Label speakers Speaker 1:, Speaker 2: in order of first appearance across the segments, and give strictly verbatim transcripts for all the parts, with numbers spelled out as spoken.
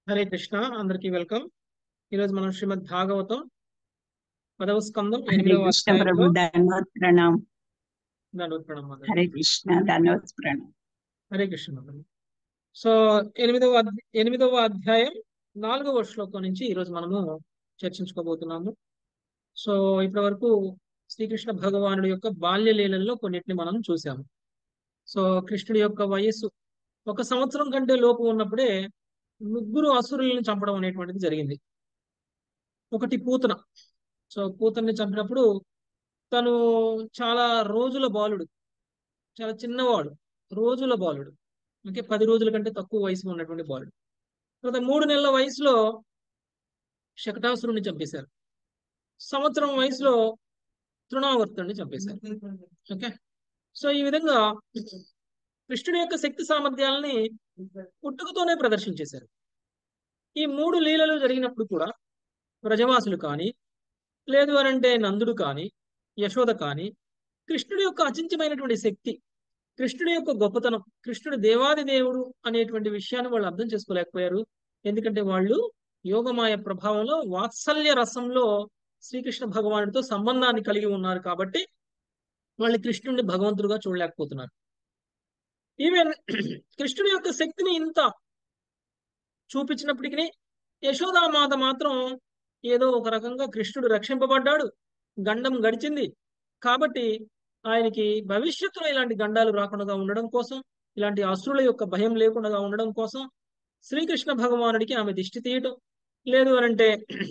Speaker 1: హరే కృష్ణ, అందరికీ వెల్కమ్. ఈరోజు మనం శ్రీమద్ భాగవతం పదవ స్కందం
Speaker 2: హరే
Speaker 1: ఎనిమిదవ
Speaker 2: కృష్ణ
Speaker 1: అధ్యాయంలో
Speaker 2: ప్రభు ధన్యవాద్ ప్రణామ్.
Speaker 1: దండవత్ ప్రణామం మాతాజీ.
Speaker 2: హరే కృష్ణ ధన్యవాద్ ప్రణామ్.
Speaker 1: హరే కృష్ణ మాతాజీ. సో ఎనిమిదవ అధ్య- ఎనిమిదవ అధ్యాయం నాలుగవ శ్లోకం నుంచి ఈరోజు మనము చర్చించుకోబోతున్నాము. సో ఇప్పటి వరకు శ్రీకృష్ణ భగవానుడి యొక్క బాల్య లీలల్లో కొన్నిటిని మనం చూసాము. సో కృష్ణుడి యొక్క వయస్సు ఒక సంవత్సరం కంటే లోపు ఉన్నప్పుడే ముగ్గురు అసురులను చంపడం అనేటువంటిది జరిగింది. ఒకటి పూతన. సో పూతన్ని చంపినప్పుడు తను చాలా రోజుల బాలుడు, చాలా చిన్నవాడు, రోజుల బాలుడు, అంటే పది రోజుల కంటే తక్కువ వయసు ఉన్నటువంటి బాలుడు. తర్వాత మూడు నెలల వయసులో శకటాసురుని చంపేశారు. సంవత్సరం వయసులో తృణావర్తుడిని చంపేశారు. ఓకే. సో ఈ విధంగా కృష్ణుడి యొక్క శక్తి సామర్థ్యాలని పుట్టుకతోనే ప్రదర్శించేశారు. ఈ మూడు లీలలు జరిగినప్పుడు కూడా వ్రజవాసులు కానీ, లేదు అని అంటే నందుడు కానీ, యశోద కానీ కృష్ణుడి యొక్క అచించమైనటువంటి శక్తి, కృష్ణుడి యొక్క గొప్పతనం, కృష్ణుడు దేవాది దేవుడు అనేటువంటి విషయాన్ని వాళ్ళు అర్థం చేసుకోలేకపోయారు. ఎందుకంటే వాళ్ళు యోగమాయ ప్రభావంలో వాత్సల్య రసంలో శ్రీకృష్ణ భగవానుడితో సంబంధాన్ని కలిగి ఉన్నారు కాబట్టి వాళ్ళు కృష్ణుడిని భగవంతుడుగా చూడలేకపోతున్నారు. ఈవెన్ కృష్ణుడి యొక్క శక్తిని ఇంత చూపించినప్పటికీ యశోదామాత మాత్రం ఏదో ఒక రకంగా కృష్ణుడు రక్షింపబడ్డాడు, గండం గడిచింది కాబట్టి ఆయనకి భవిష్యత్తులో ఇలాంటి గండాలు రాకుండా ఉండడం కోసం, ఇలాంటి అసురుల యొక్క భయం లేకుండా ఉండడం కోసం శ్రీకృష్ణ భగవానుడికి ఆమె దిష్టి తీయటం, లేదు అనంటే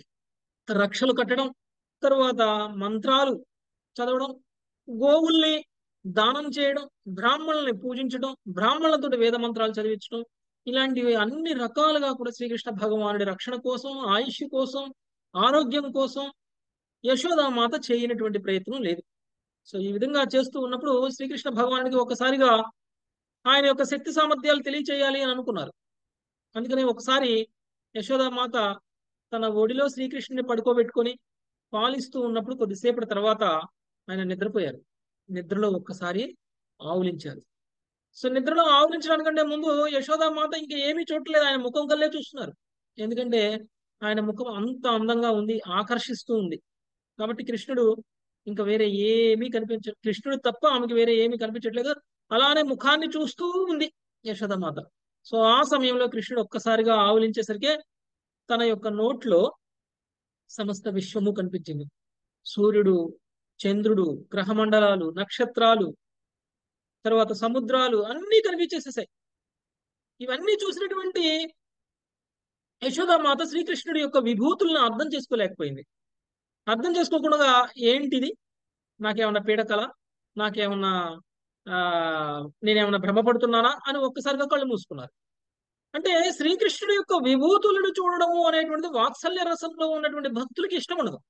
Speaker 1: రక్షలు కట్టడం, తరువాత మంత్రాలు చదవడం, గోవుల్ని దానం చేయడం, బ్రాహ్మణుల్ని పూజించడం, బ్రాహ్మణులతో వేద మంత్రాలు చదివించడం, ఇలాంటివి అన్ని రకాలుగా కూడా శ్రీకృష్ణ భగవానుడి రక్షణ కోసం, ఆయుష్ కోసం, ఆరోగ్యం కోసం యశోదామాత చేయనటువంటి ప్రయత్నం లేదు. సో ఈ విధంగా చేస్తూ ఉన్నప్పుడు శ్రీకృష్ణ భగవానుడికి ఒకసారిగా ఆయన యొక్క శక్తి సామర్థ్యాలు తెలియచేయాలి అని అనుకున్నారు. అందుకని ఒకసారి యశోదామాత తన ఒడిలో శ్రీకృష్ణుని పడుకోబెట్టుకొని పాలిస్తూ ఉన్నప్పుడు కొద్దిసేపటి తర్వాత ఆయన నిద్రపోయారు. నిద్రలో ఒక్కసారి ఆవులించారు. సో నిద్రలో ఆవులించడానికంటే ముందు యశోదామాత ఇంకా ఏమీ చూడలేదు, ఆయన ముఖం కల్లే చూస్తున్నారు. ఎందుకంటే ఆయన ముఖం అంత అందంగా ఉంది, ఆకర్షిస్తూ ఉంది. కాబట్టి కృష్ణుడు ఇంకా వేరే ఏమీ కనిపించ కృష్ణుడు తప్ప ఆమెకి వేరే ఏమీ కనిపించట్లేదు. అలానే ముఖాన్ని చూస్తూ ఉంది యశోదామాత. సో ఆ సమయంలో కృష్ణుడు ఒక్కసారిగా ఆవులించేసరికి తన యొక్క నోట్లో సమస్త విశ్వము కనిపించింది. సూర్యుడు, చంద్రుడు, గ్రహమండలాలు, నక్షత్రాలు, తర్వాత సముద్రాలు అన్నీ కనిపించేసేసాయి. ఇవన్నీ చూసినటువంటి యశోదామాత శ్రీకృష్ణుడి యొక్క విభూతులను అర్థం చేసుకోలేకపోయింది. అర్థం చేసుకోకుండా ఏంటిది, నాకేమన్నా పీడకల, నాకేమన్నా ఆ నేనేమన్నా భ్రమపడుతున్నానా అని ఒక్కసారిగా కళ్ళు మూసుకున్నారు. అంటే శ్రీకృష్ణుడి యొక్క విభూతులను చూడడము అనేటువంటిది వాత్సల్య రసంలో ఉన్నటువంటి భక్తులకి ఇష్టం ఉండదు.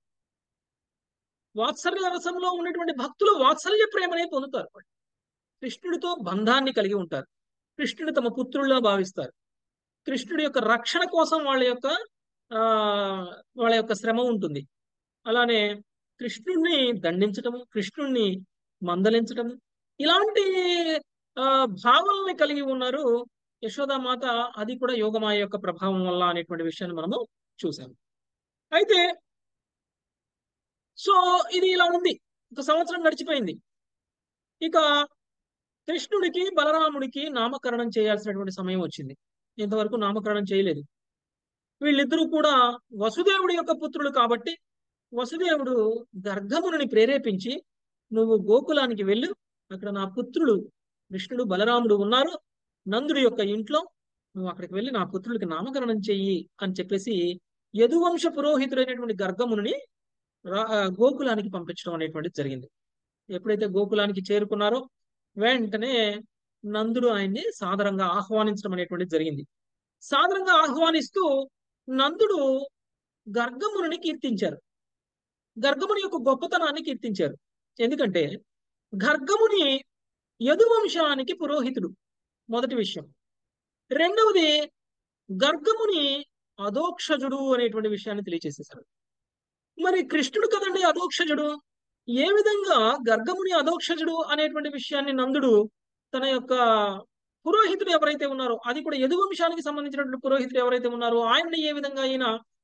Speaker 1: వాత్సల్య రసంలో ఉన్నటువంటి భక్తులు వాత్సల్య ప్రేమనే పొందుతారు. కృష్ణుడితో బంధాన్ని కలిగి ఉంటారు, కృష్ణుడు తమ పుత్రుల్లో భావిస్తారు, కృష్ణుడి యొక్క రక్షణ కోసం వాళ్ళ యొక్క ఆ వాళ్ళ యొక్క శ్రమ ఉంటుంది. అలానే కృష్ణుడిని దండించటము, కృష్ణుడిని మందలించటము, ఇలాంటి ఆ భావాలని కలిగి ఉన్నారు యశోదామాత. అది కూడా యోగమాయ యొక్క ప్రభావం వల్ల అనేటువంటి విషయాన్ని మనము చూసాము. అయితే సో ఇది ఇలా ఉంది. ఒక సంవత్సరం గడిచిపోయింది. ఇక కృష్ణుడికి బలరాముడికి నామకరణం చేయాల్సినటువంటి సమయం వచ్చింది. ఇంతవరకు నామకరణం చేయలేదు. వీళ్ళిద్దరూ కూడా వసుదేవుడి యొక్క పుత్రులు కాబట్టి వసుదేవుడు గర్గముని ప్రేరేపించి, నువ్వు గోకులానికి వెళ్ళు, అక్కడ నా పుత్రుడు కృష్ణుడు బలరాముడు ఉన్నారు నందుడి యొక్క ఇంట్లో, నువ్వు అక్కడికి వెళ్ళి నా పుత్రుడికి నామకరణం చెయ్యి అని చెప్పేసి యదువంశ పురోహితుడైనటువంటి గర్గముని గోకులానికి పంపించడం అనేటువంటిది జరిగింది. ఎప్పుడైతే గోకులానికి చేరుకున్నారో వెంటనే నందుడు ఆయన్ని సాదరంగా ఆహ్వానించడం అనేటువంటిది జరిగింది. సాదరంగా ఆహ్వానిస్తూ నందుడు గర్గముని కీర్తించారు, గర్గముని యొక్క గొప్పతనాన్ని కీర్తించారు. ఎందుకంటే గర్గముని యదువంశానికి పురోహితుడు, మొదటి విషయం. రెండవది, గర్గముని అధోక్షజుడు అనేటువంటి విషయాన్ని తెలియజేసేశారు. మరి కృష్ణుడు కదండి అధోక్షజుడు, ఏ విధంగా గర్గముని అధోక్షజుడు అనేటువంటి విషయాన్ని నందుడు తన యొక్క పురోహితుడు ఎవరైతే ఉన్నారో, అది కూడా యదు వంశానికి సంబంధించినటువంటి పురోహితుడు ఎవరైతే ఉన్నారో ఆయన్ని ఏ విధంగా ఈయన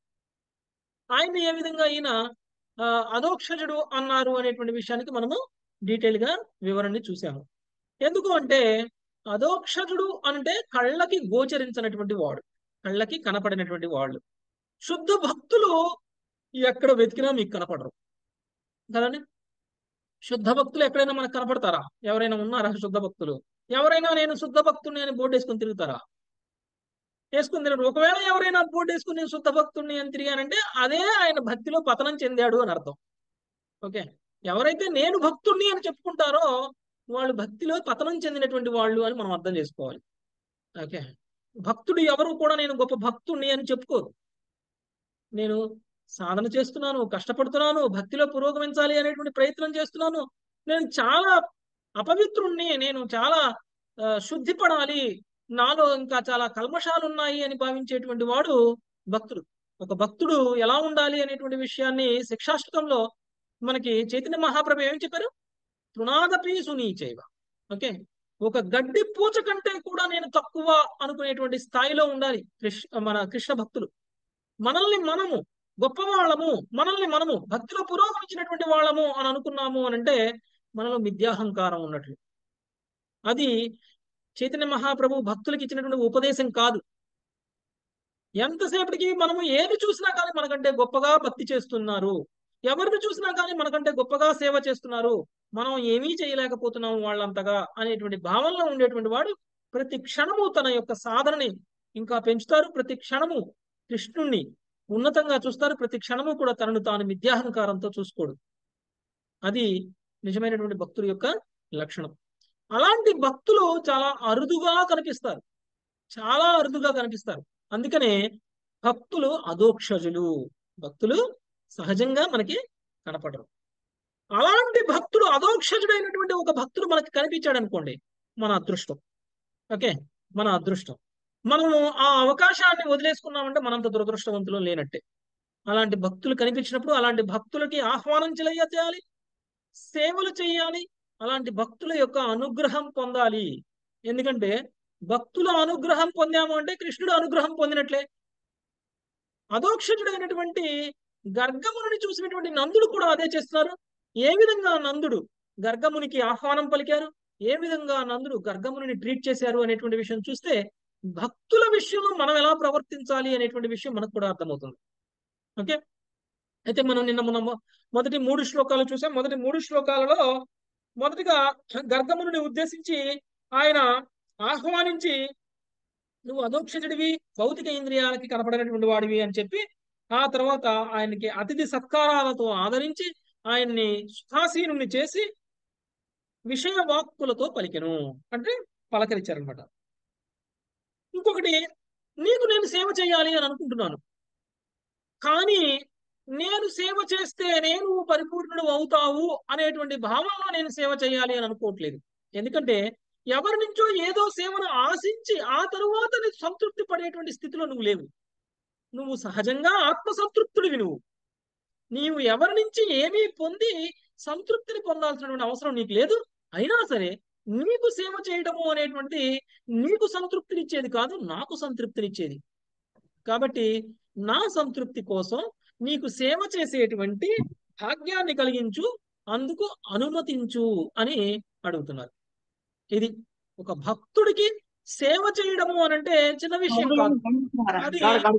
Speaker 1: ఆయన్ని ఏ విధంగా ఈయన ఆ, అధోక్షజుడు అన్నారు అనేటువంటి విషయానికి మనము డీటెయిల్ గా వివరణని చూసాము. ఎందుకు అంటే అధోక్షజుడు అంటే కళ్ళకి గోచరించినటువంటి వాడు, కళ్ళకి కనపడినటువంటి వాళ్ళు. శుద్ధ భక్తులు ఎక్కడ వెతికినా మీకు కనపడరు కదండి. శుద్ధ భక్తులు ఎక్కడైనా మనకు కనపడతారా? ఎవరైనా ఉన్నారా శుద్ధ భక్తులు? ఎవరైనా నేను శుద్ధ భక్తుడిని అని బోర్డు వేసుకొని తిరుగుతారా? వేసుకుని తిరగరు. ఒకవేళ ఎవరైనా బోర్డు వేసుకుని నేను శుద్ధ భక్తుడిని అని తిరిగానంటే అదే ఆయన భక్తిలో పతనం చెందాడు అని అర్థం. ఓకే, ఎవరైతే నేను భక్తుడిని అని చెప్పుకుంటారో వాళ్ళు భక్తిలో పతనం చెందినటువంటి వాళ్ళు అని మనం అర్థం చేసుకోవాలి. ఓకే, భక్తుడు ఎవరు కూడా నేను గొప్ప భక్తుడిని అని చెప్పుకోరు. నేను సాధన చేస్తున్నాను, కష్టపడుతున్నాను, భక్తిలో పురోగమించాలి అనేటువంటి ప్రయత్నం చేస్తున్నాను, నేను చాలా అపవిత్రుణ్ణి, నేను చాలా ఆ, శుద్ధి పడాలి, నాలో ఇంకా చాలా కల్మషాలు ఉన్నాయి అని భావించేటువంటి వాడు భక్తుడు. ఒక భక్తుడు ఎలా ఉండాలి అనేటువంటి విషయాన్ని శిక్షాష్టకంలో మనకి చైతన్య మహాప్రభు ఏం చెప్పారు? తృణాదపి సునీచైవ. ఓకే, ఒక గడ్డి పూచ కంటే కూడా నేను తక్కువ అనుకునేటువంటి స్థాయిలో ఉండాలి కృష్ణ మన కృష్ణ భక్తులు. మనల్ని మనము గొప్పవాళ్ళము, మనల్ని మనము భక్తిలో పురోగమించినటువంటి వాళ్ళము అని అనుకున్నాము అని అంటే మనలో మిథ్యాహంకారం ఉన్నట్లు. అది చైతన్య మహాప్రభు భక్తులకి ఇచ్చినటువంటి ఉపదేశం కాదు. ఎంతసేపటికి మనము ఏది చూసినా కానీ మనకంటే గొప్పగా భక్తి చేస్తున్నారు, ఎవరిని చూసినా కానీ మనకంటే గొప్పగా సేవ చేస్తున్నారు, మనం ఏమీ చేయలేకపోతున్నాము వాళ్ళంతగా అనేటువంటి భావనలో ఉండేటువంటి వాడు ప్రతి క్షణము తన యొక్క సాధనని ఇంకా పెంచుతారు, ప్రతి క్షణము కృష్ణుణ్ణి ఉన్నతంగా చూస్తారు, ప్రతి క్షణము కూడా తనను తాను మిథ్యాహంకారంతో చూసుకోడు. అది నిజమైనటువంటి భక్తుల యొక్క లక్షణం. అలాంటి భక్తులు చాలా అరుదుగా కనిపిస్తారు, చాలా అరుదుగా కనిపిస్తారు. అందుకనే భక్తులు అధోక్షజులు, భక్తులు సహజంగా మనకి కనపడరు. అలాంటి భక్తుడు అధోక్షజుడైనటువంటి ఒక భక్తుడు మనకి కనిపించాడు అనుకోండి, మన అదృష్టం. ఓకే, మన అదృష్టం. మనము ఆ అవకాశాన్ని వదిలేసుకున్నామంటే మనంత దురదృష్టవంతులు లేనట్టే. అలాంటి భక్తులు కనిపించినప్పుడు అలాంటి భక్తులకి ఆహ్వానం చేయాలి, సేవలు చేయాలి, అలాంటి భక్తుల యొక్క అనుగ్రహం పొందాలి. ఎందుకంటే భక్తుల అనుగ్రహం పొందాము అంటే కృష్ణుడు అనుగ్రహం పొందినట్లే. అధోక్షజుడైనటువంటి గర్గముని చూసినటువంటి నందుడు కూడా అదే చేస్తున్నారు. ఏ విధంగా నందుడు గర్గమునికి ఆహ్వానం పలికారు, ఏ విధంగా నందుడు గర్గముని ట్రీట్ చేశారు అనేటువంటి విషయం చూస్తే భక్తుల విషయంలో మనం ఎలా ప్రవర్తించాలి అనేటువంటి విషయం మనకు కూడా అర్థమవుతుంది. ఓకే, అయితే మనం నిన్న మనం మొదటి మూడు శ్లోకాలు చూసాం. మొదటి మూడు శ్లోకాలలో మొదటిగా గర్గముని ఉద్దేశించి ఆయన ఆహ్వానించి నువ్వు అధోక్షజుడివి, భౌతిక ఇంద్రియాలకి కనపడినటువంటి వాడివి అని చెప్పి ఆ తర్వాత ఆయనకి అతిథి సత్కారాలతో ఆదరించి ఆయన్ని సుఖాసీనుని చేసి విషయ వాక్కులతో పలికెను అంటే పలకరించారనమాట. ఇంకొకటి, నీకు నేను సేవ చేయాలి అని అనుకుంటున్నాను, కానీ నేను సేవ చేస్తే నేను పరిపూర్ణుడు అవుతావు అనేటువంటి భావనలో నేను సేవ చేయాలి అని అనుకోవట్లేదు. ఎందుకంటే ఎవరి నుంచో ఏదో సేవను ఆశించి ఆ తరువాత నీకు సంతృప్తి పడేటువంటి స్థితిలో నువ్వు లేవు. నువ్వు సహజంగా ఆత్మసంతృప్తుడివి. నువ్వు నీవు ఎవరి నుంచి ఏమీ పొంది సంతృప్తిని పొందాల్సినటువంటి అవసరం నీకు లేదు. అయినా సరే నీకు సేవ చేయడము అనేటువంటి నీకు సంతృప్తినిచ్చేది కాదు, నాకు సంతృప్తినిచ్చేది. కాబట్టి నా సంతృప్తి కోసం నీకు సేవ చేసేటువంటి భాగ్యాన్ని కలిగించు, అందుకు అనుమతించు అని అడుగుతున్నారు. ఇది ఒక భక్తుడికి సేవ చేయడము అనంటే చిన్న విషయం కాదు. అది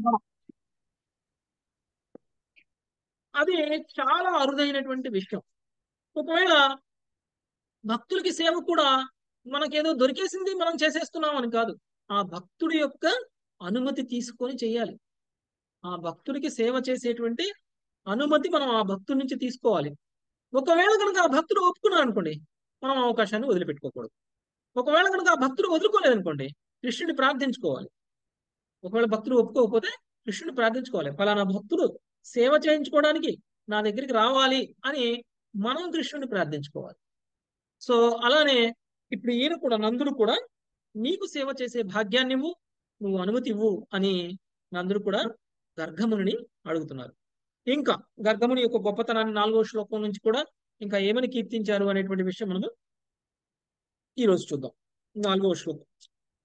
Speaker 1: అది చాలా అరుదైనటువంటి విషయం. ఒకవేళ భక్తులకి సేవ కూడా మనకేదో దొరికేసింది మనం చేసేస్తున్నాం అని కాదు, ఆ భక్తుడి యొక్క అనుమతి తీసుకొని చేయాలి. ఆ భక్తుడికి సేవ చేసేటువంటి అనుమతి మనం ఆ భక్తుడి నుంచి తీసుకోవాలి. ఒకవేళ కనుక ఆ భక్తుడు ఒప్పుకున్నాడు అనుకోండి, మనం అవకాశాన్ని వదిలిపెట్టుకోకూడదు. ఒకవేళ కనుక ఆ భక్తుడు వదులుకోలేదనుకోండి, కృష్ణుడిని ప్రార్థించుకోవాలి. ఒకవేళ భక్తుడు ఒప్పుకోకపోతే కృష్ణుడిని ప్రార్థించుకోవాలి, ఫలానా భక్తుడు సేవ చేయించుకోవడానికి నా దగ్గరికి రావాలి అని మనం కృష్ణుడిని ప్రార్థించుకోవాలి. సో అలానే ఇప్పుడు ఈయన కూడా నందుడు కూడా నీకు సేవ చేసే భాగ్యాన్ని ఇవ్వు, నువ్వు అనుమతి ఇవ్వు అని నందుడు కూడా గర్గముని అడుగుతున్నారు. ఇంకా గర్గముని యొక్క గొప్పతనాన్ని నాలుగో శ్లోకం నుంచి కూడా ఇంకా ఏమని కీర్తించారు అనేటువంటి విషయం మనము ఈ రోజు చూద్దాం. నాలుగవ శ్లోకం.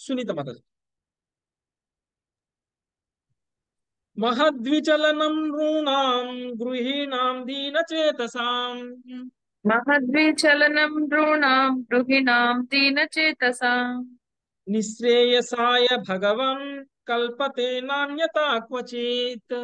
Speaker 1: సునీత మాత. మహద్విచలనం నృణాం గృహీణాం దీనచేతసాం
Speaker 3: మహద్విచలనం నృణాం గృహిణాం దీనచేతసాం
Speaker 1: నిశ్రేయసాయ భగవన్ కల్పతే నాన్యతా క్వచిత్.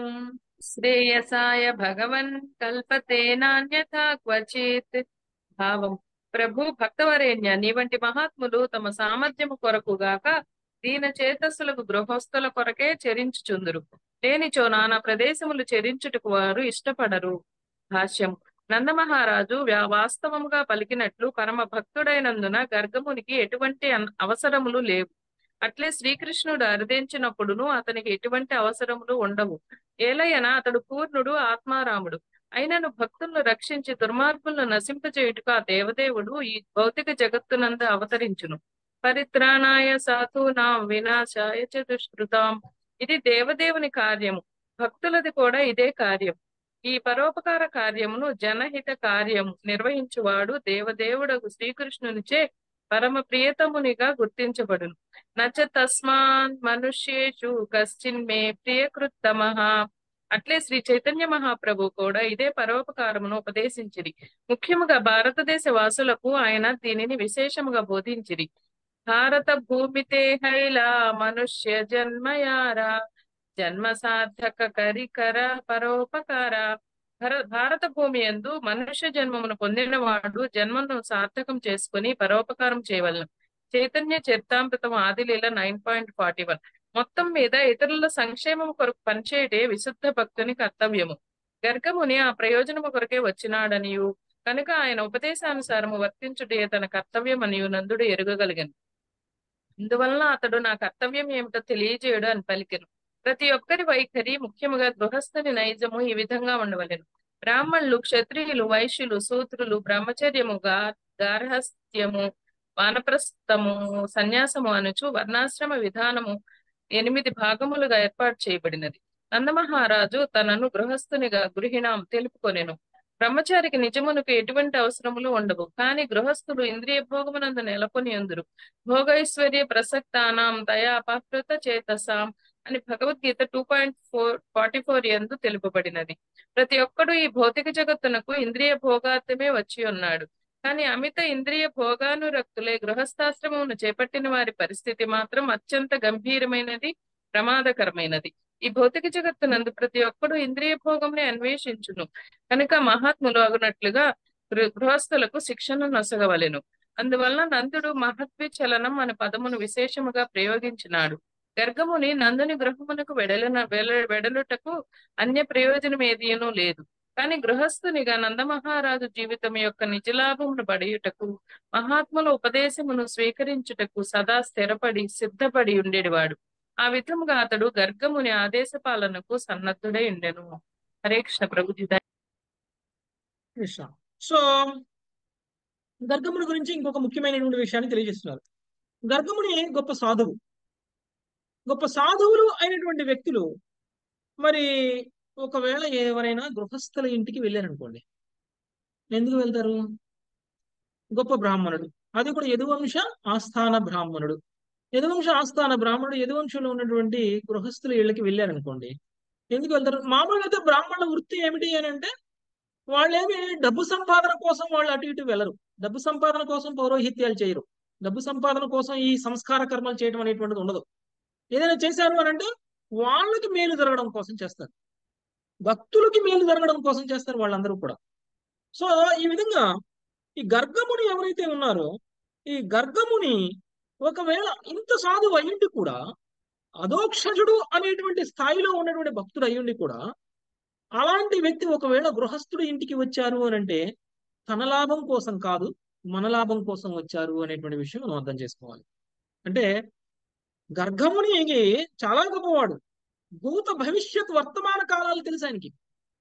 Speaker 3: శ్రేయసాయ భగవన్ కల్పతే నాన్యథా క్వచిత్. భావం: ప్రభు భక్తవరేణ్య, నీ వంటి మహాత్ములు తమ సామర్థ్యము కొరకు గాక దీన చేతస్సులకు గృహస్థుల కొరకే చెరించుచుందురు. లేనిచో నానా ప్రదేశములు చెరించుటకు వారు ఇష్టపడరు. భాష్యం: నందమహారాజు వ్యా- వాస్తవముగా పలికినట్లు పరమ భక్తుడైనందున గర్గమునికి ఎటువంటి అన్- అవసరములు లేవు. అట్లే శ్రీకృష్ణుడు అర్థించినప్పుడును అతనికి ఎటువంటి అవసరములు ఉండవు. ఏలయన అతడు పూర్ణుడు, ఆత్మారాముడు. అయినను భక్తులను రక్షించి దుర్మార్గులను నశింపచేయుటకు ఆ దేవదేవుడు ఈ భౌతిక జగత్తునందు అవతరించును. పరిత్రాణాయ సాధూనాం వినాశాయ చ దుష్కృతాం. ఇది దేవదేవుని కార్యము. భక్తులది కూడా ఇదే కార్యం. ఈ పరోపకార కార్యమును జనహిత కార్యము నిర్వహించువాడు దేవదేవుడకు శ్రీకృష్ణునిచే పరమ ప్రియతమునిగా గుర్తించబడును. నచ తస్మాన్ మనుష్యేషు కశ్చిన్ మే ప్రియకృత్తమః. అట్లే శ్రీ చైతన్య మహాప్రభు కూడా ఇదే పరోపకారమును ఉపదేశించిరి. ముఖ్యముగా భారతదేశ వాసులకు ఆయన దీనిని విశేషముగా బోధించిరి. భారత భూమితే హైలా మనుష్య జన్మయారా జన్మ సార్థక కరికర పరోపకార. భర భారత భూమి యందు మనుష్య జన్మమును పొందినవాడు జన్మను సార్థకం చేసుకుని పరోపకారం చేయవలను. Chaitanya Charitamritam Adilila nine point forty one. మొత్తం మీద ఇతరుల సంక్షేమం కొరకు పనిచేయటే విశుద్ధ భక్తుని కర్తవ్యము. గర్గముని ఆ ప్రయోజనము కొరకే వచ్చినాడనియు కనుక ఆయన ఉపదేశానుసారము వర్తించుటే తన కర్తవ్యమనియు నందుడు ఎరుగగలిగను. ఇందువలన అతడు నా కర్తవ్యం ఏమిటో తెలియజేయడు అని పలికెను. ప్రతి ఒక్కరి వైఖరి, ముఖ్యముగా గృహస్థుని నైజము ఈ విధంగా ఉండవలెను. బ్రాహ్మణులు, క్షత్రియులు, వైశ్యులు, శూద్రులు బ్రహ్మచర్యము, గా గార్హస్థ్యము, వానప్రస్థము, సన్యాసము అనుచు వర్ణాశ్రమ విధానము ఎనిమిది భాగములుగా ఏర్పాటు చేయబడినది. నందమహారాజు తనను గృహస్థునిగా గృహిణాం తెలుపుకొనెను. బ్రహ్మచారికి నిజమునకు ఎటువంటి అవసరములు ఉండవు. కానీ గృహస్థులు ఇంద్రియ భోగమునందు నెలకొని ఉందురు. భోగైశ్వర్య ప్రసక్తానాం దయాపహృత చేతసాం అని Bhagavad Gita two point four forty four యందు తెలుపబడినది. ప్రతి ఒక్కడు ఈ భౌతిక జగత్తునకు ఇంద్రియ భోగార్థమే వచ్చి ఉన్నాడు. కానీ అమిత ఇంద్రియ భోగానురక్తులే గృహస్థాశ్రమమును చేపట్టిన వారి పరిస్థితి మాత్రం అత్యంత గంభీరమైనది, ప్రమాదకరమైనది. ఈ భౌతిక జగత్తునందు ప్రతి ఒక్కడు ఇంద్రియ భోగంని అన్వేషించును. కనుక మహాత్ములు అగునట్లుగా గృ- గృహస్థులకు శిక్షణ నొసగవలెను. అందువలన నందుడు మహద్విచలనం అనే పదమును విశేషముగా ప్రయోగించినాడు. గర్గముని నందుని గృహమునకు వెడలిన వెల వెడలుటకు అన్య ప్రయోజనం ఏదీనూ లేదు. కానీ గృహస్థునిగా నందమహారాజు జీవితం యొక్క నిజలాభమును పడియుటకు, మహాత్ముల ఉపదేశమును స్వీకరించుటకు సదా స్థిరపడి సిద్ధపడి ఉండేవాడు. ఆ విధముగా అతడు గర్గముని ఆదేశ పాలనకు సన్నద్ధుడై ఉండెను. హరే కృష్ణ ప్రభుజీ.
Speaker 1: కృష్ణ. సో గర్గముని గురించి ఇంకొక ముఖ్యమైనటువంటి విషయాన్ని తెలియజేస్తున్నారు. గర్గముని గొప్ప సాధువు. గొప్ప సాధువులు అయినటువంటి వ్యక్తులు మరి ఒకవేళ ఎవరైనా గృహస్థుల ఇంటికి వెళ్ళారనుకోండి, ఎందుకు వెళ్తారు? గొప్ప బ్రాహ్మణుడు, అది కూడా యదువంశ ఆస్థాన బ్రాహ్మణుడు. యదువంశ ఆస్థాన బ్రాహ్మణుడు యదువంశంలో ఉన్నటువంటి గృహస్థుల ఇళ్ళకి వెళ్ళారనుకోండి, ఎందుకు వెళ్తారు? మామూలుగా అయితే బ్రాహ్మణుల వృత్తి ఏమిటి అని అంటే, వాళ్ళేమి డబ్బు సంపాదన కోసం వాళ్ళు అటు ఇటు వెళ్ళరు. డబ్బు సంపాదన కోసం పౌరోహిత్యాలు చేయరు. డబ్బు సంపాదన కోసం ఈ సంస్కార కర్మలు చేయడం అనేటువంటిది ఉండదు. ఏదైనా చేశారు అని అంటే వాళ్ళకి మేలు జరగడం కోసం చేస్తారు, భక్తులకి మేలు జరగడం కోసం చేస్తారు వాళ్ళందరూ కూడా. సో ఈ విధంగా ఈ గర్గముని ఎవరైతే ఉన్నారో, ఈ గర్గముని ఒకవేళ ఇంత సాధువు అయ్యుండి కూడా, అధోక్షజుడు అనేటువంటి స్థాయిలో ఉన్నటువంటి భక్తుడు అయ్యుండి కూడా, అలాంటి వ్యక్తి ఒకవేళ గృహస్థుడు ఇంటికి వచ్చారు అని అంటే తన లాభం కోసం కాదు, మన లాభం కోసం వచ్చారు అనేటువంటి విషయం మనం అర్థం చేసుకోవాలి. అంటే గర్గముని చాలా గొప్పవాడు. భూత భవిష్యత్ వర్తమాన కాలాలు తెలుసు ఆయనకి.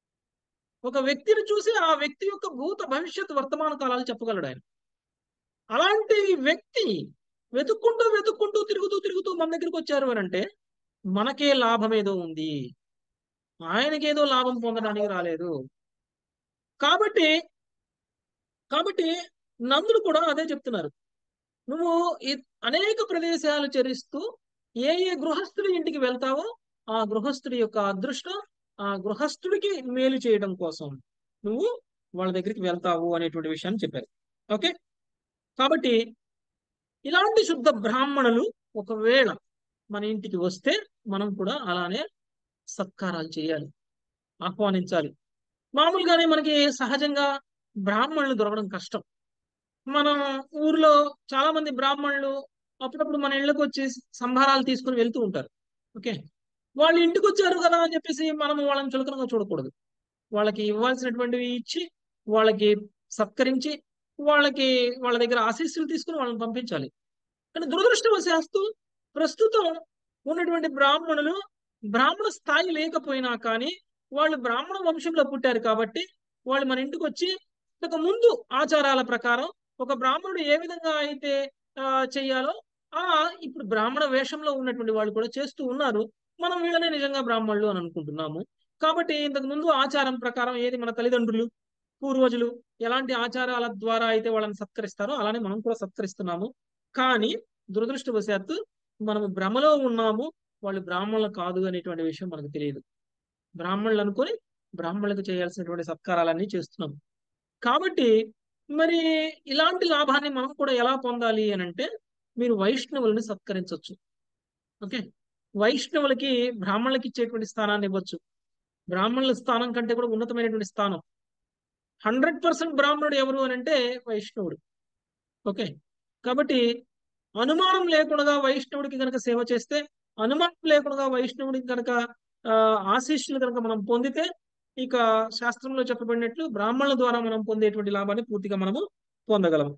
Speaker 1: ఒక వ్యక్తిని చూసి ఆ వ్యక్తి యొక్క భూత భవిష్యత్ వర్తమాన కాలాలు చెప్పగలడు ఆయన. అలాంటి వ్యక్తి వెతుక్కుంటూ వెతుక్కుంటూ తిరుగుతూ తిరుగుతూ మన దగ్గరికి వచ్చారు అని అంటే మనకే లాభం ఏదో ఉంది, ఆయనకేదో లాభం పొందడానికి రాలేదు. కాబట్టి కాబట్టి నందుడు కూడా అదే చెప్తున్నారు. నువ్వు ఈ అనేక ప్రదేశాలు చరిస్తూ ఏ ఏ గృహస్థుడి ఇంటికి వెళ్తావో ఆ గృహస్థుడి యొక్క అదృష్టం, ఆ గృహస్థుడికి మేలు చేయడం కోసం నువ్వు వాళ్ళ దగ్గరికి వెళ్తావు అనేటువంటి విషయాన్ని చెప్పారు. ఓకే, కాబట్టి ఇలాంటి శుద్ధ బ్రాహ్మణులు ఒకవేళ మన ఇంటికి వస్తే మనం కూడా అలానే సత్కారాలు చేయాలి, ఆహ్వానించాలి. మామూలుగానే మనకి సహజంగా బ్రాహ్మణులు దొరకడం కష్టం. మనం ఊర్లో చాలా మంది బ్రాహ్మణులు అప్పుడప్పుడు మన ఇళ్ళకి వచ్చి సంభారాలు తీసుకుని వెళ్తూ ఉంటారు. ఓకే, వాళ్ళు ఇంటికి వచ్చారు కదా అని చెప్పేసి మనం వాళ్ళని చులకనగా చూడకూడదు. వాళ్ళకి ఇవ్వాల్సినటువంటివి ఇచ్చి, వాళ్ళకి సత్కరించి, వాళ్ళకి వాళ్ళ దగ్గర ఆశీస్సులు తీసుకుని వాళ్ళని పంపించాలి. కానీ దురదృష్టవశాస్తు ప్రస్తుతం ఉన్నటువంటి బ్రాహ్మణులు బ్రాహ్మణ స్థాయి లేకపోయినా కానీ వాళ్ళు బ్రాహ్మణ వంశంలో పుట్టారు కాబట్టి వాళ్ళు మన ఇంటికి వచ్చి ఇంతక ముందు ఆచారాల ప్రకారం ఒక బ్రాహ్మణుడు ఏ విధంగా అయితే ఆ, చెయ్యాలో ఆ ఇప్పుడు బ్రాహ్మణ వేషంలో ఉన్నటువంటి వాళ్ళు కూడా చేస్తూ ఉన్నారు. మనం వీళ్ళనే నిజంగా బ్రాహ్మణులు అని అనుకుంటున్నాము. కాబట్టి ఇంతకు ముందు ఆచారం ప్రకారం ఏది మన తల్లిదండ్రులు పూర్వజులు ఎలాంటి ఆచారాల ద్వారా అయితే వాళ్ళని సత్కరిస్తారో అలానే మనం కూడా సత్కరిస్తున్నాము. కానీ దురదృష్టవశాత్తు మనము భ్రమలో ఉన్నాము, వాళ్ళు బ్రాహ్మణులు కాదు అనేటువంటి విషయం మనకు తెలియదు. బ్రాహ్మణులు అనుకొని బ్రాహ్మణులకు చేయాల్సినటువంటి సత్కారాలన్నీ చేస్తున్నాం. కాబట్టి మరి ఇలాంటి లాభాన్ని మనం కూడా ఎలా పొందాలి అని అంటే మీరు వైష్ణవులను సత్కరించవచ్చు. ఓకే, వైష్ణవులకి బ్రాహ్మణులకి ఇచ్చేటువంటి స్థానాన్ని ఇవ్వచ్చు. బ్రాహ్మణుల స్థానం కంటే కూడా ఉన్నతమైనటువంటి స్థానం. హండ్రెడ్ పర్సెంట్ బ్రాహ్మణుడు ఎవరు అని అంటే వైష్ణవుడు. ఓకే, కాబట్టి అనుమానం లేకుండా వైష్ణవుడికి కనుక సేవ చేస్తే, అనుమానం లేకుండా వైష్ణవుడికి కనుక ఆశీస్సులు కనుక మనం పొందితే, ఇక శాస్త్రంలో చెప్పబడినట్లు బ్రాహ్మణుల ద్వారా మనం పొందేటువంటి లాభాన్ని పూర్తిగా మనము పొందగలము.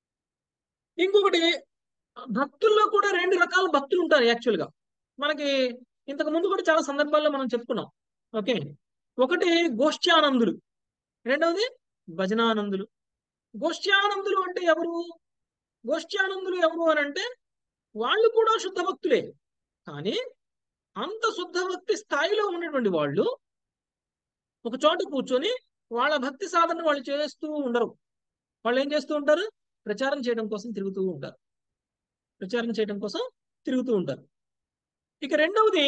Speaker 1: ఇంకొకటి, భక్తుల్లో కూడా రెండు రకాల భక్తులు ఉంటారు యాక్చువల్గా. మనకి ఇంతకు ముందు కూడా చాలా సందర్భాల్లో మనం చెప్పుకున్నాం. ఓకే, ఒకటి గోష్ఠ్యానందులు, రెండవది భజనానందులు. గోష్ఠ్యానందులు అంటే ఎవరు? గోష్ఠ్యానందులు ఎవరు అని అంటే వాళ్ళు కూడా శుద్ధ భక్తులే, కానీ అంత శుద్ధ భక్తి స్థాయిలో ఉన్నటువంటి వాళ్ళు ఒక చోట కూర్చొని వాళ్ళ భక్తి సాధన వాళ్ళు చేస్తూ ఉండరు. వాళ్ళు ఏం చేస్తూ ఉంటారు? ప్రచారం చేయడం కోసం తిరుగుతూ ఉంటారు. ప్రచారం చేయడం కోసం తిరుగుతూ ఉంటారు. ఇక రెండవది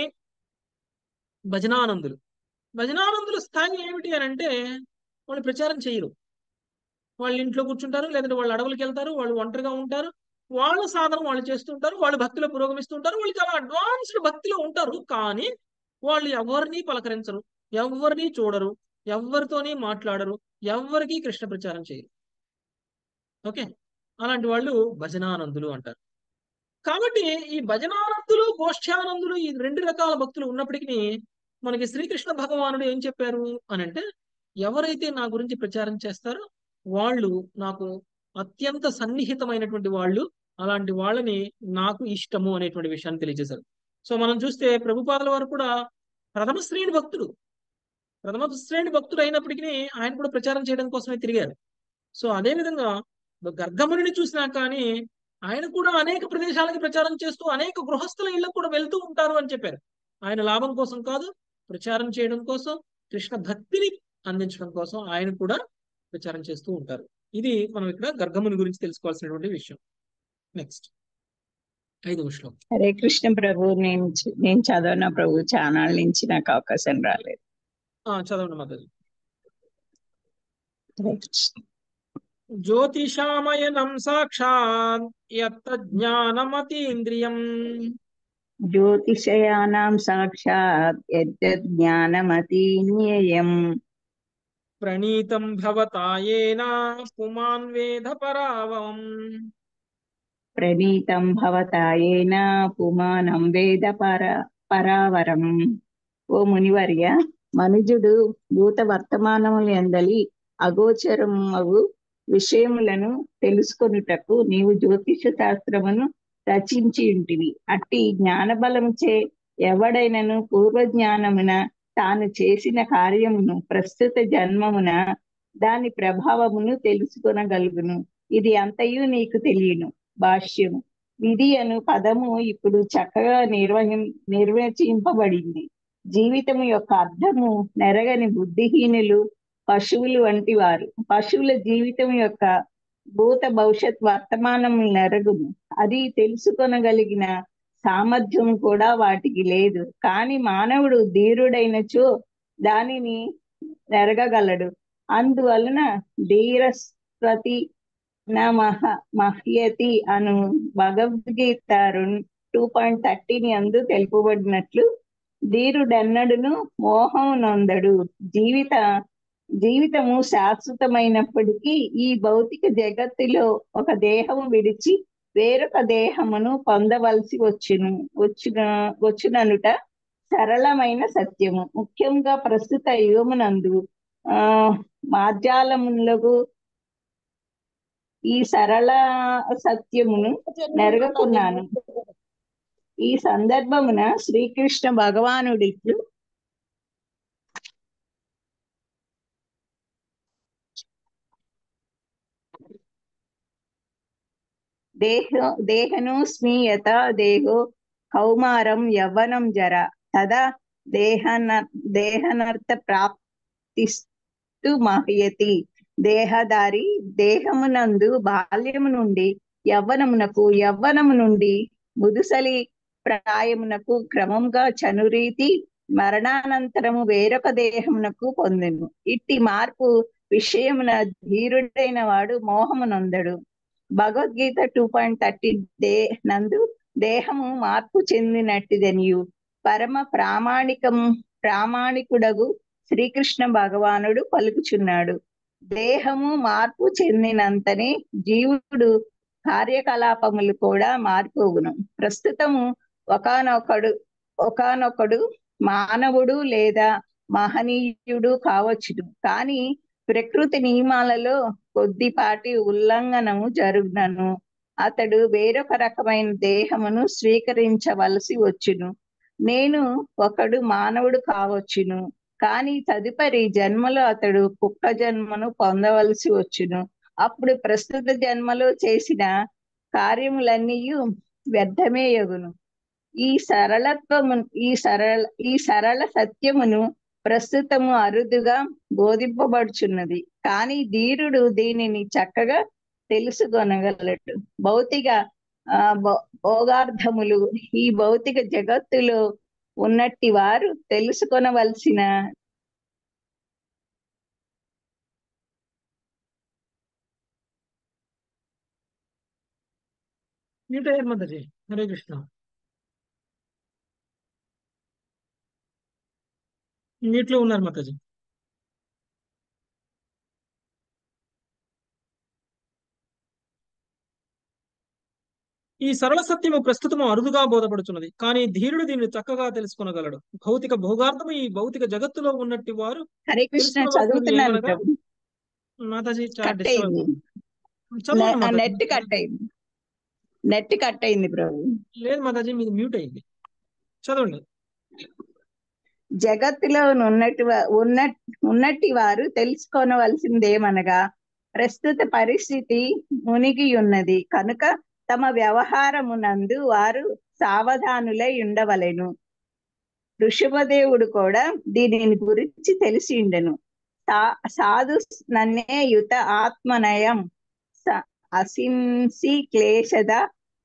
Speaker 1: భజనానందులు. భజనానందుల స్థాయి ఏమిటి అని అంటే వాళ్ళు ప్రచారం చేయరు. వాళ్ళ ఇంట్లో కూర్చుంటారు, లేదంటే వాళ్ళు అడవులకు వెళ్తారు, వాళ్ళు ఒంటరిగా ఉంటారు, వాళ్ళ సాధన వాళ్ళు చేస్తుంటారు, వాళ్ళు భక్తిలో పురోగమిస్తుంటారు, వాళ్ళు చాలా అడ్వాన్స్డ్ భక్తిలో ఉంటారు. కానీ వాళ్ళు ఎవరిని పలకరించరు, ఎవరిని చూడరు, ఎవరితోని మాట్లాడరు, ఎవరికి కృష్ణ ప్రచారం చేయరు. ఓకే, అలాంటి వాళ్ళు భజనానందులు అంటారు. కాబట్టి ఈ భజనానందులు గోష్ఠ్యానందులు ఈ రెండు రకాల భక్తులు ఉన్నప్పటికీ మనకి శ్రీకృష్ణ భగవానుడు ఏం చెప్పారు అని అంటే, ఎవరైతే నా గురించి ప్రచారం చేస్తారో వాళ్ళు నాకు అత్యంత సన్నిహితమైనటువంటి వాళ్ళు, అలాంటి వాళ్ళని నాకు ఇష్టము అనేటువంటి విషయాన్ని తెలియజేశారు. సో మనం చూస్తే ప్రభుపాదుల వారు కూడా ప్రథమ శ్రేణి భక్తుడు. ప్రథమ శ్రేణి భక్తుడు అయినప్పటికీ ఆయన కూడా ప్రచారం చేయడం కోసమే తిరిగారు. సో అదే విధంగా గర్గముని చూసినా కానీ ఆయన కూడా అనేక ప్రదేశాలకి ప్రచారం చేస్తూ అనేక గృహస్థుల ఇళ్ళకు కూడా వెళ్తూ ఉంటారు అని చెప్పారు. ఆయన లాభం కోసం కాదు, ప్రచారం చేయడం కోసం, కృష్ణ భక్తిని అందించడం కోసం ఆయన కూడా ప్రచారం చేస్తూ ఉంటారు. ఇది మనం ఇక్కడ గర్గముని గురించి తెలుసుకోవాల్సినటువంటి విషయం. నెక్స్ట్ ఐదవ శ్లోకం.
Speaker 2: హరే కృష్ణ ప్రభు. నేను చ- నేను చదవన ప్రభు, ఛానల్ నుంచి నాకు అవకాశం రాలేదు.
Speaker 1: ఆ చదవండి మాతాజీ.
Speaker 2: హరే కృష్ణ.
Speaker 1: జ్యోతిషామయనం సాక్షాత్ యత్త జ్ఞానమతీంద్రియం
Speaker 2: జ్యోతిషయానాం సాక్షాత్ యద్యత్ జ్ఞానమతీన్యేయం
Speaker 1: ప్రణీతం భవతాయేన పుమాన్ వేద పరావం.
Speaker 2: ప్రణీతం భవతాయేన పుమానం వేద పర పరావరం. ఓ మునివర్య, మనుజుడు భూత వర్తమానములు ఎందలి అగోచరమగు విషయములను తెలుసుకొనుటకు నీవు జ్యోతిష శాస్త్రమును రచించి ఉంటివి. అట్టి జ్ఞానబలముచే ఎవడైనను పూర్వజ్ఞానమున తాను చేసిన కార్యమును ప్రస్తుత జన్మమున దాని ప్రభావమును తెలుసుకొనగలుగును. ఇది అంతయు నీకు తెలియను. భాష్యము. విధి అను పదము ఇప్పుడు చక్కగా నిర్వహి నిర్వచింపబడింది. జీవితము యొక్క అర్థము నెరగని బుద్ధిహీనులు పశువులు వంటి వారు. పశువుల జీవితం యొక్క భూత భవిష్యత్ వర్తమానం నెరగును. అది తెలుసుకొనగలిగిన సామర్థ్యం కూడా వాటికి లేదు. కానీ మానవుడు ధీరుడైనచో దానిని నెరగగలడు. అందువలన ధీరస్వతి నా మహ మహ్యతి అను భగవద్గీత టూ పాయింట్ థర్టీని అందు తెలుపబడినట్లు ధీరుడెన్నడును మోహం నొందడు. జీవిత జీవితము శాశ్వతమైనప్పటికీ ఈ భౌతిక జగత్తులో ఒక దేహము విడిచి వేరొక దేహమును పొందవలసి వచ్చును వచ్చున వచ్చుననుట సరళమైన సత్యము. ముఖ్యంగా ప్రస్తుత యుగమునందు ఆ మార్జాలములకు ఈ సరళ సత్యమును నెరగకున్నాను. ఈ సందర్భమున శ్రీకృష్ణ భగవానుడిట్లు దేహ దేహను స్మీయత దేహో కౌమారం యవ్వనం జర తదా దేహన దేహనర్థ ప్రాప్తిస్తు మహయతి. దేహదారి దేహమునందు బాల్యము నుండి యవ్వనమునకు, యవ్వనము నుండి ముదుసలి ప్రాయమునకు క్రమంగా చనురీతి మరణానంతరము వేరొక దేహమునకు పొందెను. ఇట్టి మార్పు విషయమున ధీరుడైన వాడు మోహమునందడు. భగవద్గీత టూ పాయింట్ థర్టీ దే నందు దేహము మార్పు చెందినట్టిదనియు పరమ ప్రామాణికం ప్రామాణికుడగు శ్రీకృష్ణ భగవానుడు పలుకుచున్నాడు. దేహము మార్పు చెందినంతనే జీవుడు కార్యకలాపములు కూడా మారిపోవును. ప్రస్తుతము ఒకనొకడు ఒకనొకడు మానవుడు లేదా మహనీయుడు కావచ్చును. కానీ ప్రకృతి నియమాలలో కొద్దిపాటి ఉల్లంఘనము జరుగునను అతడు వేరొక రకమైన దేహమును స్వీకరించవలసి వచ్చును. నేను ఒకడు మానవుడు కావచ్చును, కానీ తదుపరి జన్మలో అతడు కుక్క జన్మను పొందవలసి వచ్చును. అప్పుడు ప్రస్తుత జన్మలో చేసిన కార్యములన్నీ వ్యర్థమే యగును. ఈ సరళత్వము ఈ సరళ ఈ సరళ సత్యమును ప్రస్తుతము అరుదుగా బోధింపబడుచున్నది. కానీ ధీరుడు దీనిని చక్కగా తెలుసుకొనగలడు. భౌతిక ఆ భోగార్థములు ఈ భౌతిక జగత్తులో ఉన్నట్టి వారు తెలుసుకొనవలసిన
Speaker 1: మ్యూట్ అయ్యారు మాతాజీ. హరే కృష్ణ. మ్యూట్ లో ఉన్నారు మాతాజీ. ఈ సరళ సత్యము ప్రస్తుతము అరుదుగా బోధపడుచున్నది, కానీ ధీరుడు దీన్ని చక్కగా తెలుసుకొనగలడు. భౌతిక భోగార్థము ఈ భౌతిక జగత్తులో ఉన్నట్టి వారు
Speaker 2: హరే కృష్ణ
Speaker 1: తెలుసుకోవలసినది
Speaker 2: చదువుతున్నాను
Speaker 1: ఏమనగా
Speaker 2: ప్రభు.
Speaker 1: మాతాజీ చాలా
Speaker 2: కట్
Speaker 1: డిస్టర్బ్
Speaker 2: అయింది,
Speaker 1: అయిపోతుంది. చదవండి మాతాజీ.
Speaker 2: నెట్ కట్ అయింది నెట్ కట్ అయింది ప్రభు.
Speaker 1: లేదు మాతాజీ, మీది మ్యూట్ అయింది. చదవండి.
Speaker 2: జగత్తులో ఉన్నట్టు ఉన్న ఉన్నట్టి వారు తెలుసుకోనవలసిందేమనగా ప్రస్తుత పరిస్థితి మునిగి ఉన్నది కనుక తమ వ్యవహారమునందు వారు సావధానులై ఉండవలెను. ఋషభదేవుడు కూడా దీనిని గురించి తెలిసి ఉండెను. సా సాధు నన్నే యుత ఆత్మనయం అసింసి క్లేశద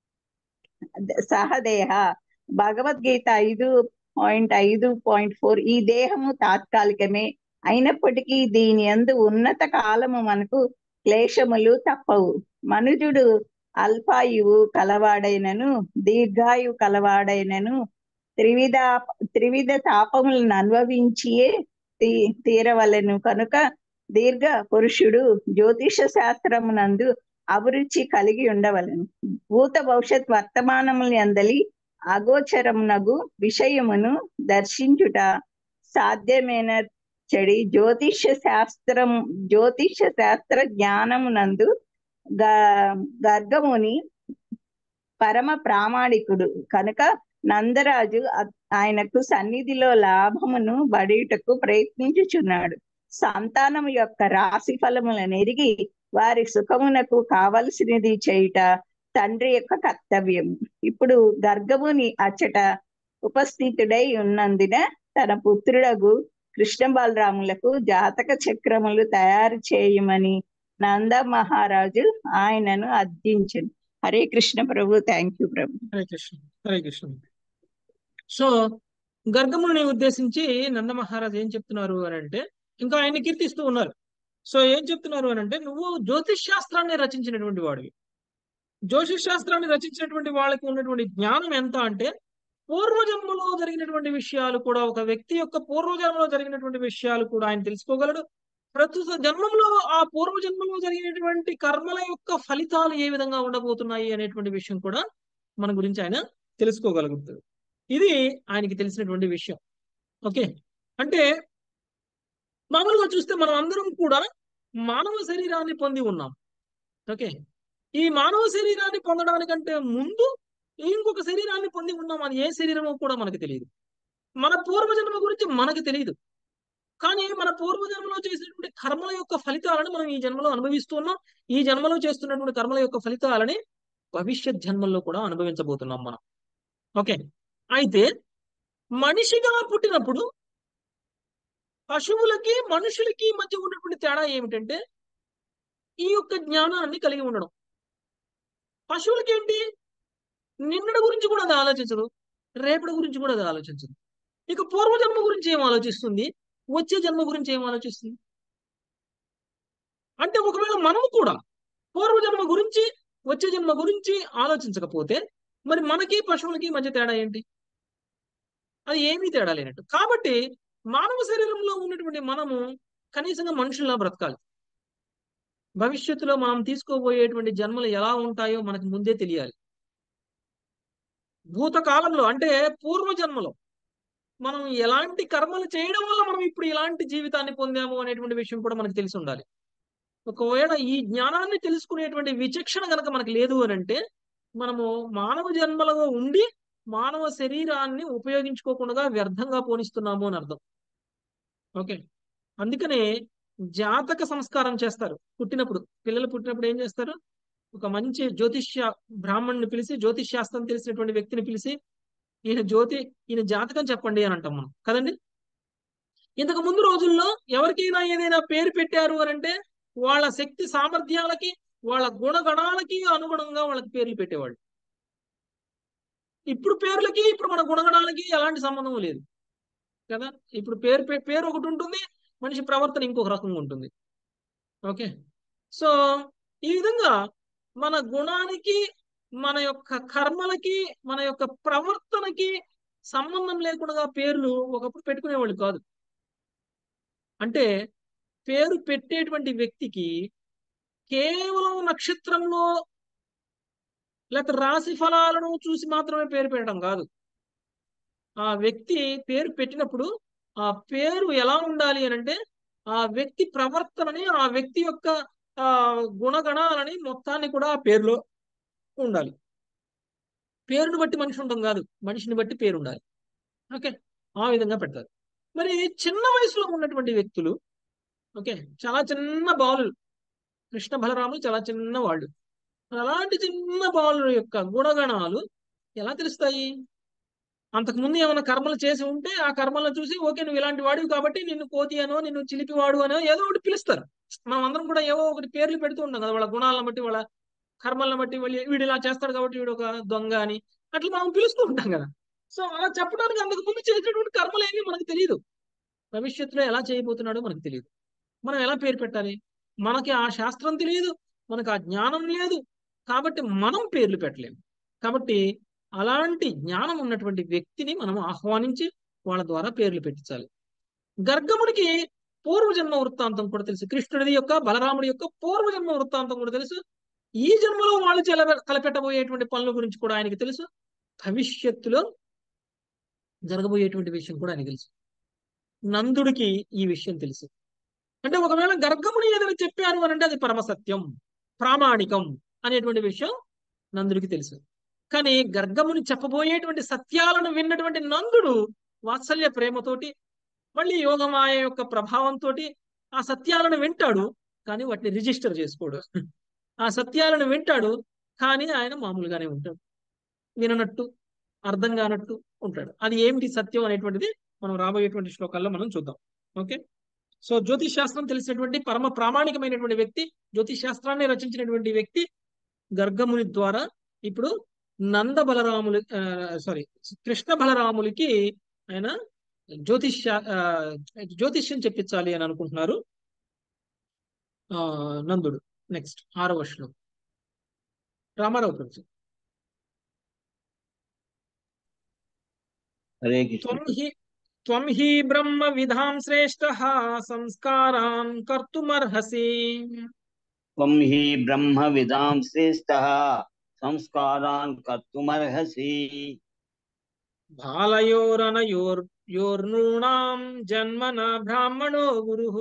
Speaker 2: సహదేహ. భగవద్గీత ఐదు పాయింట్ ఐదు పాయింట్ ఫోర్. ఈ దేహము తాత్కాలికమే అయినప్పటికీ దీని యందు ఉన్నత కాలము మనకు క్లేశములు తప్పవు. మనుజుడు అల్పాయువు కలవాడైనను దీర్ఘాయువు కలవాడైనను త్రివిధ త్రివిధ తాపములను అనుభవించియే తీ తీరవలెను కనుక దీర్ఘ పురుషుడు జ్యోతిష శాస్త్రమునందు అభిరుచి కలిగి ఉండవలెను. భూత భవిష్యత్ వర్తమానములు అందలి అగోచరమునగు విషయమును దర్శించుట సాధ్యమైన చెడి జ్యోతిష శాస్త్రం జ్యోతిష శాస్త్ర జ్ఞానమునందు గర్గముని పరమ ప్రామాణికుడు కనుక నందరాజు ఆయనకు సన్నిధిలో లాభమును బడియుటకు ప్రయత్నించుచున్నాడు. సంతానము యొక్క రాశి ఫలములను ఎరిగి వారి సుఖమునకు కావలసినది చేయుట తండ్రి యొక్క కర్తవ్యం. ఇప్పుడు గర్గముని అచ్చట ఉపస్థితుడై ఉన్నందున తన పుత్రుడగు కృష్ణ బలరాములకు జాతక చక్రములు తయారు చేయమని నంద మహారాజు ఆయనను అర్థించెను. హరే కృష్ణ ప్రభు. థ్యాంక్ యూ ప్రభు.
Speaker 1: హరే కృష్ణ హరే కృష్ణ. సో గర్గముని ఉద్దేశించి నంద మహారాజు ఏం చెప్తున్నారు అని అంటే, ఇంకా ఆయన్ని కీర్తిస్తూ ఉన్నారు. సో ఏం చెప్తున్నారు అని అంటే, నువ్వు జ్యోతిష్ శాస్త్రాన్ని రచించినటువంటి వాడివి. జ్యోతిష్ శాస్త్రాన్ని రచించినటువంటి వాళ్ళకి ఉన్నటువంటి జ్ఞానం ఎంత అంటే, పూర్వజన్మలో జరిగినటువంటి విషయాలు కూడా, ఒక వ్యక్తి యొక్క పూర్వజన్మలో జరిగినటువంటి విషయాలు కూడా ఆయన తెలుసుకోగలడు. ప్రస్తుత జన్మంలో ఆ పూర్వజన్మలో జరిగినటువంటి కర్మల యొక్క ఫలితాలు ఏ విధంగా ఉండబోతున్నాయి అనేటువంటి విషయం కూడా మన గురించి ఆయన తెలుసుకోగలుగుతాడు. ఇది ఆయనకి తెలిసినటువంటి విషయం. ఓకే, అంటే మామూలుగా చూస్తే మనం అందరం కూడా మానవ శరీరాన్ని పొంది ఉన్నాం. ఓకే, ఈ మానవ శరీరాన్ని పొందడానికంటే ముందు ఇంకొక శరీరాన్ని పొంది ఉన్నాం. అది ఏ శరీరమో కూడా మనకు తెలియదు. మన పూర్వజన్మ గురించి మనకు తెలియదు. కానీ మన పూర్వజన్మలో చేసినటువంటి కర్మల యొక్క ఫలితాలను మనం ఈ జన్మలో అనుభవిస్తున్నాం. ఈ జన్మలో చేస్తున్నటువంటి కర్మల యొక్క ఫలితాలని భవిష్యత్ జన్మల్లో కూడా అనుభవించబోతున్నాం మనం. ఓకే, అయితే మనిషిగా పుట్టినప్పుడు పశువులకి మనుషులకి మధ్య ఉన్నటువంటి తేడా ఏమిటంటే, ఈ యొక్క జ్ఞానాన్ని కలిగి ఉండడం. పశువులకి ఏంటి, నిన్నటి గురించి కూడా అది ఆలోచించదు, రేపటి గురించి కూడా అది ఆలోచించదు. ఇక పూర్వజన్మ గురించి ఏం ఆలోచిస్తుంది, వచ్చే జన్మ గురించి ఏం ఆలోచిస్తుంది? అంటే ఒకవేళ మనము కూడా పూర్వజన్మ గురించి వచ్చే జన్మ గురించి ఆలోచించకపోతే మరి మనకి పశువులకి మధ్య తేడా ఏంటి? అది ఏమీ తేడా లేనట్టు. కాబట్టి మానవ శరీరంలో ఉన్నటువంటి మనము కనీసంగా మనుషుల్లా బ్రతకాలి. భవిష్యత్తులో మనం తీసుకోబోయేటువంటి జన్మలు ఎలా ఉంటాయో మనకు ముందే తెలియాలి. భూతకాలంలో అంటే పూర్వజన్మలో మనం ఎలాంటి కర్మలు చేయడం వల్ల మనం ఇప్పుడు ఇలాంటి జీవితాన్ని పొందాము అనేటువంటి విషయం కూడా మనకు తెలిసి ఉండాలి. ఒకవేళ ఈ జ్ఞానాన్ని తెలుసుకునేటువంటి విచక్షణ కనుక మనకు లేదు అని అంటే, మనము మానవ జన్మలో ఉండి మానవ శరీరాన్ని ఉపయోగించుకోకుండా వ్యర్థంగా పోనిస్తున్నాము అని అర్థం. ఓకే, అందుకనే జాతక సంస్కారం చేస్తారు. పుట్టినప్పుడు పిల్లలు పుట్టినప్పుడు ఏం చేస్తారు, ఒక మంచి జ్యోతిష్య బ్రాహ్మణ్ణి పిలిచి, జ్యోతిష్ శాస్త్రం తెలిసినటువంటి వ్యక్తిని పిలిచి, ఈయన జ్యోతి ఈయన జాతకం చెప్పండి అని అంటాం మనం కదండి. ఇంతకు ముందు రోజుల్లో ఎవరికైనా ఏదైనా పేరు పెట్టారు అని అంటే వాళ్ళ శక్తి సామర్థ్యాలకి, వాళ్ళ గుణగణాలకి అనుగుణంగా వాళ్ళకి పేర్లు పెట్టేవాళ్ళు. ఇప్పుడు పేర్లకి ఇప్పుడు మన గుణగణాలకి ఎలాంటి సంబంధం లేదు కదా. ఇప్పుడు పేరు పేరు ఒకటి ఉంటుంది, మనిషి ప్రవర్తన ఇంకొక రకంగా ఉంటుంది. ఓకే, సో ఈ విధంగా మన గుణానికి, మన యొక్క కర్మలకి, మన యొక్క ప్రవర్తనకి సంబంధం లేకుండా పేర్లు ఒకప్పుడు పెట్టుకునేవాళ్ళు కాదు. అంటే పేరు పెట్టేటువంటి వ్యక్తికి కేవలం నక్షత్రంలో లేక రాశి ఫలాలను చూసి మాత్రమే పేరు పెట్టడం కాదు. ఆ వ్యక్తి పేరు పెట్టినప్పుడు ఆ పేరు ఎలా ఉండాలి అని అంటే, ఆ వ్యక్తి ప్రవర్తనని, ఆ వ్యక్తి యొక్క ఆ గుణగణాలని మొత్తాన్ని కూడా ఆ పేరులో ఉండాలి. పేరుని బట్టి మనిషి ఉండడం కాదు, మనిషిని బట్టి పేరు ఉండాలి. ఓకే, ఆ విధంగా పెడతారు. మరి చిన్న వయసులో ఉన్నటువంటి వ్యక్తులు, ఓకే, చాలా చిన్న బాలులు, కృష్ణ బలరాములు చాలా చిన్న వాళ్ళు. అలాంటి చిన్న బాలుల యొక్క గుణగణాలు ఎలా తెలుస్తాయి? అంతకుముందు ఏమైనా కర్మలు చేసి ఉంటే ఆ కర్మలను చూసి, ఓకే నువ్వు ఇలాంటి వాడివి కాబట్టి నిన్ను కోతి అనో, నిన్ను చిలిపివాడు అనో ఏదో ఒకటి పిలుస్తారు. మనం అందరం కూడా ఏవో ఒకటి పేర్లు పెడుతూ ఉంటాం కదా, వాళ్ళ గుణాలను బట్టి, వాళ్ళ కర్మలను బట్టి. వాళ్ళు వీడు ఇలా చేస్తాడు కాబట్టి వీడు ఒక దొంగ అని అట్లా మనం పిలుస్తూ ఉంటాం కదా. సో అలా చెప్పడానికి అంతకు ముందు చేసినటువంటి కర్మలు ఏమీ మనకు తెలియదు. భవిష్యత్తులో ఎలా చేయబోతున్నాడో మనకు తెలియదు. మనం ఎలా పేరు పెట్టాలి? మనకి ఆ శాస్త్రం తెలియదు, మనకు ఆ జ్ఞానం లేదు, కాబట్టి మనం పేర్లు పెట్టలేము. కాబట్టి అలాంటి జ్ఞానం ఉన్నటువంటి వ్యక్తిని మనం ఆహ్వానించి వాళ్ళ ద్వారా పేర్లు పెట్టించాలి. గర్గమునికి పూర్వజన్మ వృత్తాంతం కూడా తెలుసు. కృష్ణుడి యొక్క, బలరాముడి యొక్క పూర్వజన్మ వృత్తాంతం కూడా తెలుసు. ఈ జన్మలో వాళ్ళు చెల తలపెట్టబోయేటువంటి పనుల గురించి కూడా ఆయనకి తెలుసు. భవిష్యత్తులో జరగబోయేటువంటి విషయం కూడా ఆయనకి తెలుసు. నందుడికి ఈ విషయం తెలుసు. అంటే ఒకవేళ గర్గముని ఏదైనా చెప్పారు అని అంటే అది పరమసత్యం, ప్రామాణికం అనేటువంటి విషయం నందుడికి తెలుసు. కానీ గర్గముని చెప్పబోయేటువంటి సత్యాలను విన్నటువంటి నందుడు వాత్సల్య ప్రేమతోటి, మళ్ళీ యోగమాయ యొక్క ప్రభావంతో ఆ సత్యాలను వింటాడు, కానీ వాటిని రిజిస్టర్ చేసుకోడు. ఆ సత్యాలను వింటాడు, కానీ ఆయన మామూలుగానే ఉంటాడు, విననట్టు, అర్థం కానట్టు ఉంటాడు. అది ఏమిటి సత్యం అనేటువంటిది మనం రాబోయేటువంటి శ్లోకాల్లో మనం చూద్దాం. ఓకే, సో జ్యోతిష్ శాస్త్రం తెలిసినటువంటి పరమ ప్రామాణికమైనటువంటి వ్యక్తి, జ్యోతిష్ శాస్త్రాన్ని రచించినటువంటి వ్యక్తి గర్గముని ద్వారా ఇప్పుడు నంద బలరాములు సారీ కృష్ణ బలరాములకి ఆయన జ్యోతిష్ జ్యోతిష్యం చెప్పించాలి అని అనుకుంటున్నారు ఆ నందుడు. నెక్స్ట్ ఆరవ శ్లోకం రామారావు ప్రభు.
Speaker 4: హరే కృష్ణ.
Speaker 1: త్వం హి త్వం హి బ్రహ్మ విధాం శ్రేష్ఠః సంస్కారాన్ కర్తుమర్హసి.
Speaker 4: త్వం హి బ్రహ్మ విదాం శ్రేష్ఠః సంస్కారాన్ కర్తుమర్హసి.
Speaker 1: బాలయోరనయోర్ యోర్నృణాం జన్మన బ్రాహ్మణో గురుః.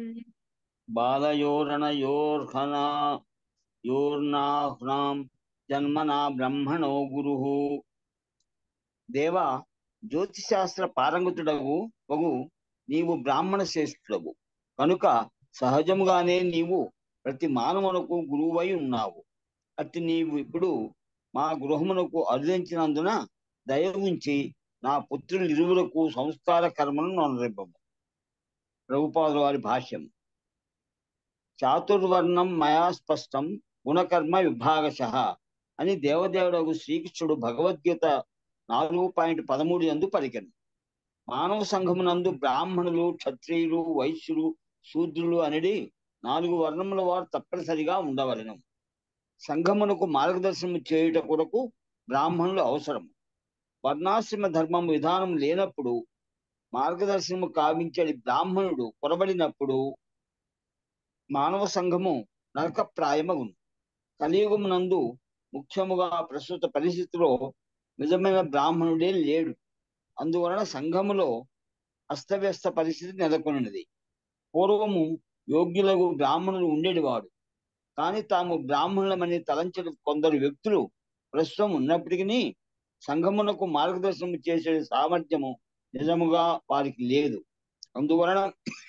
Speaker 4: బాలయోరనయోర్హన యోర్నాహ్నాం జన్మనా బ్రహ్మణో గురుః. దేవా, జ్యోతిశాస్త్ర పారంగతుడవు వగు నీవు బ్రాహ్మణ శ్రేష్ఠుడవు కనుక సహజముగానే నీవు ప్రతి మానవునకు గురువై ఉన్నావు. అట్టి నీవు ఇప్పుడు మా గృహమునకు అరుదించినందున దయ ఉంచి నా పుత్రులు ఇరువురకు సంస్కార కర్మలను అనురింపము. ప్రభుపాదుల వారి భాష్యం. చాతుర్వర్ణం మయా స్పష్టం గుణకర్మ విభాగశః అని దేవదేవుడు శ్రీకృష్ణుడు భగవద్గీత నాలుగు పాయింట్ పదమూడు యందు పలికెను. మానవ సంఘమునందు బ్రాహ్మణులు, క్షత్రియులు, వైశ్యులు, శూద్రులు అనేది నాలుగు వర్ణముల వారు తప్పనిసరిగా ఉండవలెను. సంఘమునకు మార్గదర్శనం చేయుట కొరకు బ్రాహ్మణులు అవసరం. వర్ణాశ్రమ ధర్మం విధానం లేనప్పుడు మార్గదర్శనము కావించడి బ్రాహ్మణుడు కొరబడినప్పుడు మానవ సంఘము నరకప్రాయమగును. కలియుగమునందు ముఖ్యముగా ప్రస్తుత పరిస్థితిలో నిజమైన బ్రాహ్మణుడే లేడు. అందువలన సంఘములో అస్తవ్యస్త పరిస్థితి నెలకొన్నది. పూర్వము యోగ్యులకు బ్రాహ్మణులు ఉండేటివాడు, కానీ తాము బ్రాహ్మణులమని తలంచిన కొందరు వ్యక్తులు ప్రస్తుతం ఉన్నప్పటికీ సంఘమునకు మార్గదర్శనం చేసే సామర్థ్యము నిజముగా వారికి లేదు. అందువలన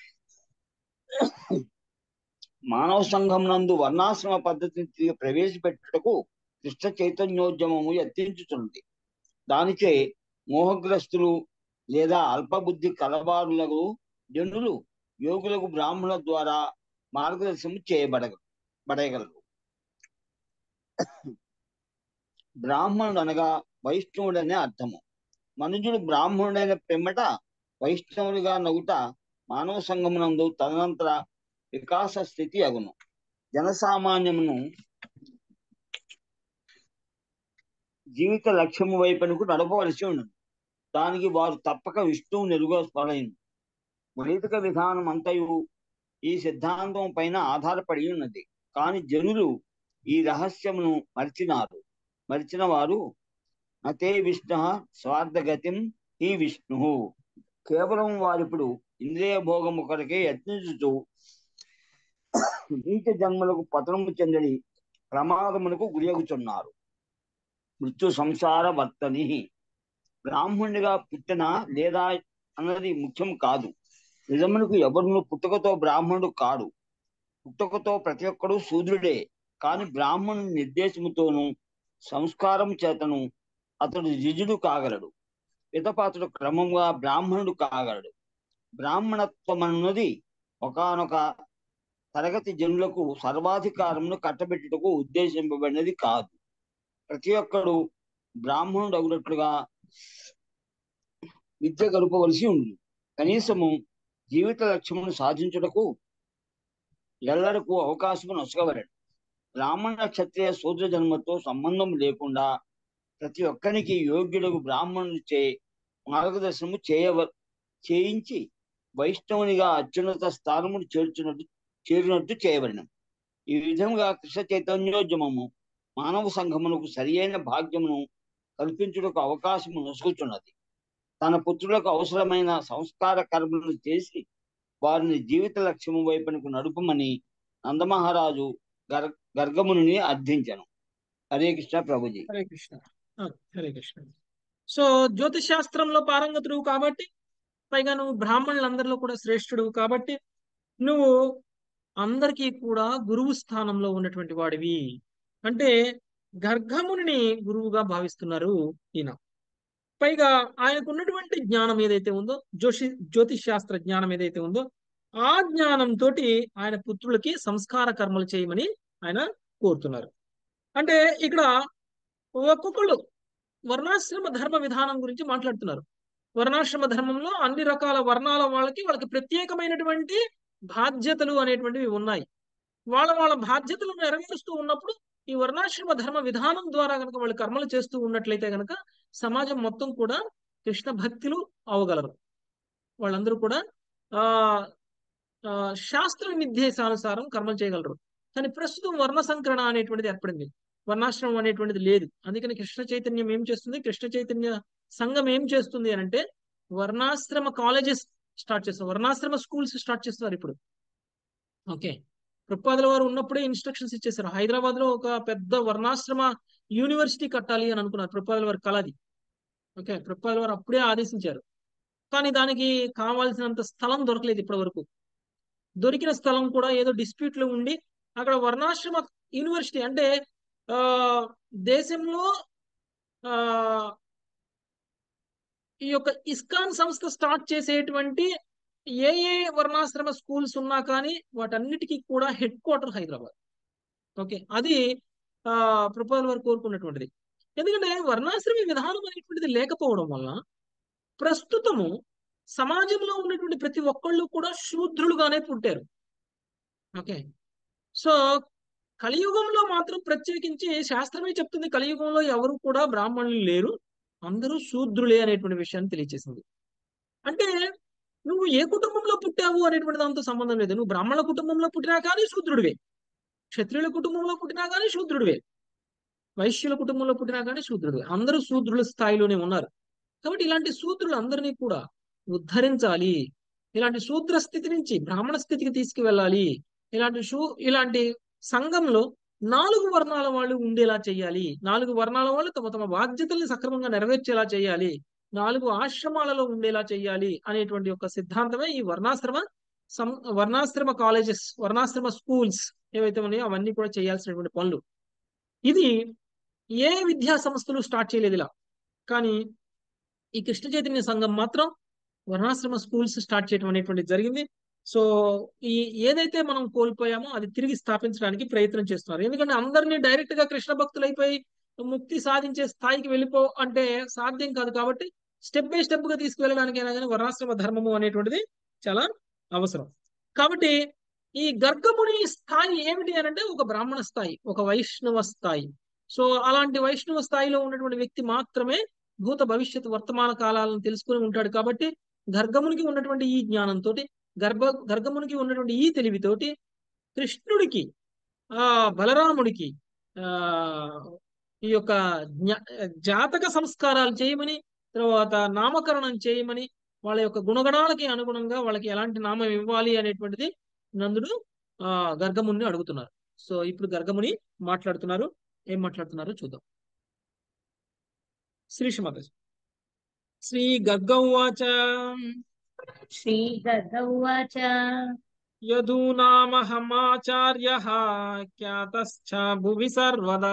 Speaker 4: మానవ సంఘం నందు వర్ణాశ్రమ పద్ధతిని తిరిగి ప్రవేశపెట్టుటకు కృష్ణ చైతన్యోద్యమము యత్నించుతున్నది. దానిచే మోహగ్రస్తులు లేదా అల్పబుద్ధి కలవారులకు జనులు యోగులకు బ్రాహ్మణుల ద్వారా మార్గదర్శనం చేయబడ బడగలరు. బ్రాహ్మణుడు అనగా వైష్ణవుడనే అర్థము. మనుజుడు బ్రాహ్మణుడైన పిమ్మట వైష్ణవుడిగా నగుట మానవ సంఘమునందు తదనంతర వికాస స్థితి అగును. జనసామాన్యమును జీవిత లక్ష్యము వైపునకు నడపవలసి ఉన్నది. దానికి వారు తప్పక విష్ణువు నెరుగోస్పరైంది. వైదిక విధానం అంతయు ఈ సిద్ధాంతం పైన ఆధారపడి ఉన్నది. కానీ జనులు ఈ రహస్యమును మరిచినారు. మరిచిన వారు నతే విష్ణు స్వార్థగతిం ఈ విష్ణు కేవలం వారిప్పుడు ఇంద్రియ భోగము కొరకే యత్నించుతూ నీచ జన్మలకు పతనము చెందని ప్రమాదములకు గురియగుచున్నారు. మృత్యు సంసార వర్తని. బ్రాహ్మణుడిగా పుట్టిన లేదా అన్నది ముఖ్యం కాదు. నిజమునకు ఎవరును పుట్టుకతో బ్రాహ్మణుడు కాడు. పుట్టుకతో ప్రతి ఒక్కడు శూద్రుడే. కాని బ్రాహ్మణుని నిర్దేశముతోనూ సంస్కారం చేతను అతడు జిజుడు కాగలడు. పితపాతుడు క్రమంగా బ్రాహ్మణుడు కాగలడు. బ్రాహ్మణత్వం అన్నది ఒకానొక తరగతి జనులకు సర్వాధికారమును కట్టబెట్టుటకు ఉద్దేశింపబడినది కాదు. ప్రతి ఒక్కడు బ్రాహ్మణుడు అగునట్లుగా విద్య గడపవలసి ఉంది. కనీసము జీవిత లక్ష్యమును సాధించుటకు ఎల్లరకు అవకాశము నొసగవలెను. బ్రాహ్మణ క్షత్రియ శూద్ర జన్మతో సంబంధం లేకుండా ప్రతి ఒక్కరికి యోగ్యులకు బ్రాహ్మణులు చే మార్గదర్శనము చేయవ చేయించి వైష్ణవునిగా అత్యున్నత స్థానమును చేర్చున్నట్టు చేరినట్టు చేయబడిన. ఈ విధంగా కృష్ణ చైతన్యోద్యమము మానవ సంఘమునకు సరి అయిన భాగ్యమును కల్పించుటకు అవకాశము నొసుగుచున్నది. తన పుత్రులకు అవసరమైన సంస్కార కర్మలను చేసి వారిని జీవిత లక్ష్యము వైపునకు నడుపమని నందమహారాజు గర్ గర్గముని అర్థించను. హరే కృష్ణ ప్రభుజీ.
Speaker 1: హరే కృష్ణ. ఆ, హరే కృష్ణ. సో జ్యోతిష్ శాస్త్రంలో పారంగతుడు కాబట్టి, పైగా నువ్వు బ్రాహ్మణులందరిలో కూడా శ్రేష్ఠుడు కాబట్టి నువ్వు అందరికీ కూడా గురువు స్థానంలో ఉన్నటువంటి వాడివి. అంటే గర్గముని గురువుగా భావిస్తున్నారు ఈయన. పైగా ఆయనకు ఉన్నటువంటి జ్ఞానం ఏదైతే ఉందో, జ్యోషి జ్యోతిష్ శాస్త్ర జ్ఞానం ఏదైతే ఉందో ఆ జ్ఞానంతో ఆయన పుత్రులకి సంస్కార కర్మలు చేయమని ఆయన కోరుతున్నారు. అంటే ఇక్కడ ఒక్కొక్కళ్ళు వర్ణాశ్రమ ధర్మ విధానం గురించి మాట్లాడుతున్నారు. వర్ణాశ్రమ ధర్మంలో అన్ని రకాల వర్ణాల వాళ్ళకి వాళ్ళకి ప్రత్యేకమైనటువంటి బాధ్యతలు అనేటువంటివి ఉన్నాయి. వాళ్ళ వాళ్ళ బాధ్యతలు నెరవేరుస్తూ ఉన్నప్పుడు ఈ వర్ణాశ్రమ ధర్మ విధానం ద్వారా కనుక వాళ్ళు కర్మలు చేస్తూ ఉన్నట్లయితే కనుక సమాజం మొత్తం కూడా కృష్ణ భక్తులు అవగలరు. వాళ్ళందరూ కూడా ఆ ఆ శాస్త్ర నిర్దేశానుసారం కర్మలు చేయగలరు. కానీ ప్రస్తుతం వర్ణ సంకరణ అనేటువంటిది ఏర్పడింది. వర్ణాశ్రమం అనేటువంటిది లేదు. అందుకని కృష్ణ చైతన్యం ఏం చేస్తుంది, కృష్ణ చైతన్య సంఘం ఏం చేస్తుంది అని అంటే వర్ణాశ్రమ కాలేజెస్ స్టార్ట్ చేస్తారు, వర్ణాశ్రమ స్కూల్స్ స్టార్ట్ చేస్తున్నారు ఇప్పుడు. ఓకే, ప్రభుపాదుల వారు ఉన్నప్పుడే ఇన్స్ట్రక్షన్స్ ఇచ్చేసారు. హైదరాబాద్ లో ఒక పెద్ద వర్ణాశ్రమ యూనివర్సిటీ కట్టాలి అని అనుకున్నారు ప్రభుపాదుల వారి కలది. ఓకే, ప్రభుపాదుల వారు అప్పుడే ఆదేశించారు. కానీ దానికి కావాల్సినంత స్థలం దొరకలేదు ఇప్పటి వరకు. దొరికిన స్థలం కూడా ఏదో డిస్ప్యూట్ లో ఉండి అక్కడ వర్ణాశ్రమ యూనివర్సిటీ అంటే ఆ దేశంలో ఆ ఈ యొక్క ఇస్కాన్ సంస్థ స్టార్ట్ చేసేటువంటి ఏ ఏ వర్ణాశ్రమ స్కూల్స్ ఉన్నా కానీ వాటన్నిటికీ కూడా హెడ్ క్వార్టర్ హైదరాబాద్. ఓకే, అది ఆ ప్రభుపాదుల వారు కోరుకున్నటువంటిది. ఎందుకంటే వర్ణాశ్రమ విధానం అనేటువంటిది లేకపోవడం వల్ల ప్రస్తుతము సమాజంలో ఉన్నటువంటి ప్రతి ఒక్కళ్ళు కూడా శూద్రులుగానే పుట్టారు. ఓకే, సో కలియుగంలో మాత్రం ప్రత్యేకించి శాస్త్రమే చెప్తుంది కలియుగంలో ఎవరు కూడా బ్రాహ్మణులు లేరు, అందరూ శూద్రులే అనేటువంటి విషయాన్ని తెలియజేసింది. అంటే నువ్వు ఏ కుటుంబంలో పుట్టావు అనేటువంటి దాంతో సంబంధం లేదు. నువ్వు బ్రాహ్మణ కుటుంబంలో పుట్టినా కానీ శూద్రుడివే, క్షత్రియుల కుటుంబంలో పుట్టినా కానీ శూద్రుడివే, వైశ్యుల కుటుంబంలో పుట్టినా కానీ శూద్రుడివే. అందరూ శూద్రుల స్థాయిలోనే ఉన్నారు. కాబట్టి ఇలాంటి శూద్రులు అందరినీ కూడా ఉద్ధరించాలి, ఇలాంటి శూద్ర స్థితి నుంచి బ్రాహ్మణ స్థితికి తీసుకువెళ్ళాలి. ఇలాంటి షూ ఇలాంటి సంఘంలో నాలుగు వర్ణాల వాళ్ళు ఉండేలా చేయాలి, నాలుగు వర్ణాల వాళ్ళు తమ తమ బాధ్యతల్ని సక్రమంగా నెరవేర్చేలా చేయాలి, నాలుగు ఆశ్రమాలలో ఉండేలా చేయాలి అనేటువంటి ఒక సిద్ధాంతమే ఈ వర్ణాశ్రమ సం వర్ణాశ్రమ కాలేజెస్, వర్ణాశ్రమ స్కూల్స్ ఏవైతే ఉన్నాయో అవన్నీ కూడా చేయాల్సినటువంటి పనులు. ఇది ఏ విద్యా సంస్థలు స్టార్ట్ చేయలేదు ఇలా. కానీ ఈ కృష్ణ చైతన్య సంఘం మాత్రం వర్ణాశ్రమ స్కూల్స్ స్టార్ట్ చేయడం అనేటువంటిది జరిగింది. సో ఈ ఏదైతే మనం కోల్పోయామో అది తిరిగి స్థాపించడానికి ప్రయత్నం చేస్తున్నారు. ఎందుకంటే అందరినీ డైరెక్ట్ గా కృష్ణ భక్తులైపోయి ముక్తి సాధించే స్థాయికి వెళ్ళిపో అంటే సాధ్యం కాదు. కాబట్టి స్టెప్ బై స్టెప్ గా తీసుకువెళ్ళడానికైనా కానీ వర్ణాశ్రమ ధర్మము అనేటువంటిది చాలా అవసరం. కాబట్టి ఈ గర్గముని స్థాయి ఏమిటి అని అంటే ఒక బ్రాహ్మణ స్థాయి, ఒక వైష్ణవ స్థాయి. సో అలాంటి వైష్ణవ స్థాయిలో ఉన్నటువంటి వ్యక్తి మాత్రమే భూత భవిష్యత్ వర్తమాన కాలాలను తెలుసుకుని ఉంటాడు. కాబట్టి గర్గమునికి ఉన్నటువంటి ఈ జ్ఞానంతో, గర్భ గర్గమునికి ఉన్నటువంటి ఈ తెలివితోటి కృష్ణుడికి ఆ బలరాముడికి ఆ ఈ యొక్క జాతక సంస్కారాలు చేయమని, తర్వాత నామకరణం చేయమని, వాళ్ళ యొక్క గుణగణాలకి అనుగుణంగా వాళ్ళకి ఎలాంటి నామం ఇవ్వాలి అనేటువంటిది నందుడు ఆ గర్గముని అడుగుతున్నారు. సో ఇప్పుడు గర్గముని మాట్లాడుతున్నారు. ఏం మాట్లాడుతున్నారో చూద్దాం. శ్రీ శ్రీమతి శ్రీ గర్గ ఉవాచ
Speaker 5: శ్రీ గర్గ ఉవాచ
Speaker 1: యదూనామహమాచార్యః ఖ్యాతశ్చ భువి సర్వదా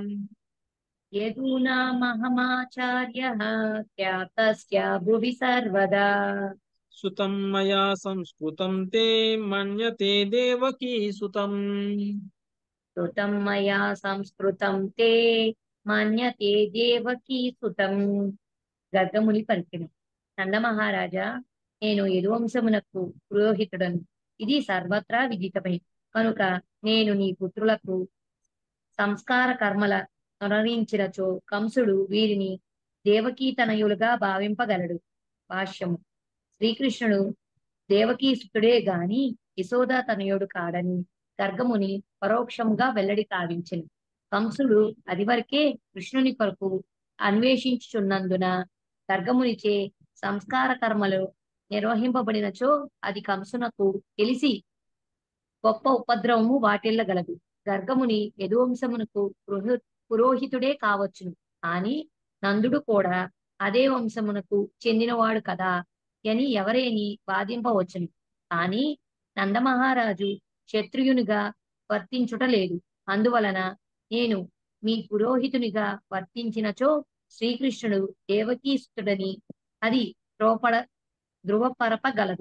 Speaker 5: యదూనామహమాచార్యః ఖ్యాతశ్చ భువి సర్వదా
Speaker 1: సుతం మయా సంస్కృతం తే మన్యతే దేవకీ సుతం.
Speaker 5: సుతం మయా సంస్కృతం తే మన్యతే దేవకీ సుతం. గర్గముని పలికెను, నంద మహారాజా, నేను యదువంశమునకు పురోహితుడను, ఇది సర్వత్రా విదితమే. కనుక నేను నీ పుత్రులకు సంస్కార కర్మల అనురించినచో కంసుడు వీరిని దేవకీ తనయులుగా భావింపగలడు. భాష్యము. శ్రీకృష్ణుడు దేవకీ సుతుడే గాని యశోదా తనయుడు కాడని గర్గముని పరోక్షంగా వెల్లడి కావించెను. కంసుడు అది వరకే కృష్ణుని కొరకు అన్వేషించుచున్నందున గర్గమునిచే సంస్కార కర్మలు నిర్వహింపబడినచో అది కంసునకు తెలిసి గొప్ప ఉపద్రవము వాటిల్లగలదు. గర్గముని యదువంశమునకు పురోహితుడే కావచ్చును, కాని నందుడు కూడా అదే వంశమునకు చెందినవాడు కదా అని ఎవరేని వాదింపవచ్చును. కాని నందమహారాజు క్షత్రియునిగా వర్తించుట లేదు. అందువలన నేను మీ పురోహితునిగా వర్తించినచో శ్రీకృష్ణుడు దేవకీసుతుడని అది ధ్రువపడ ధృవపరపగలదు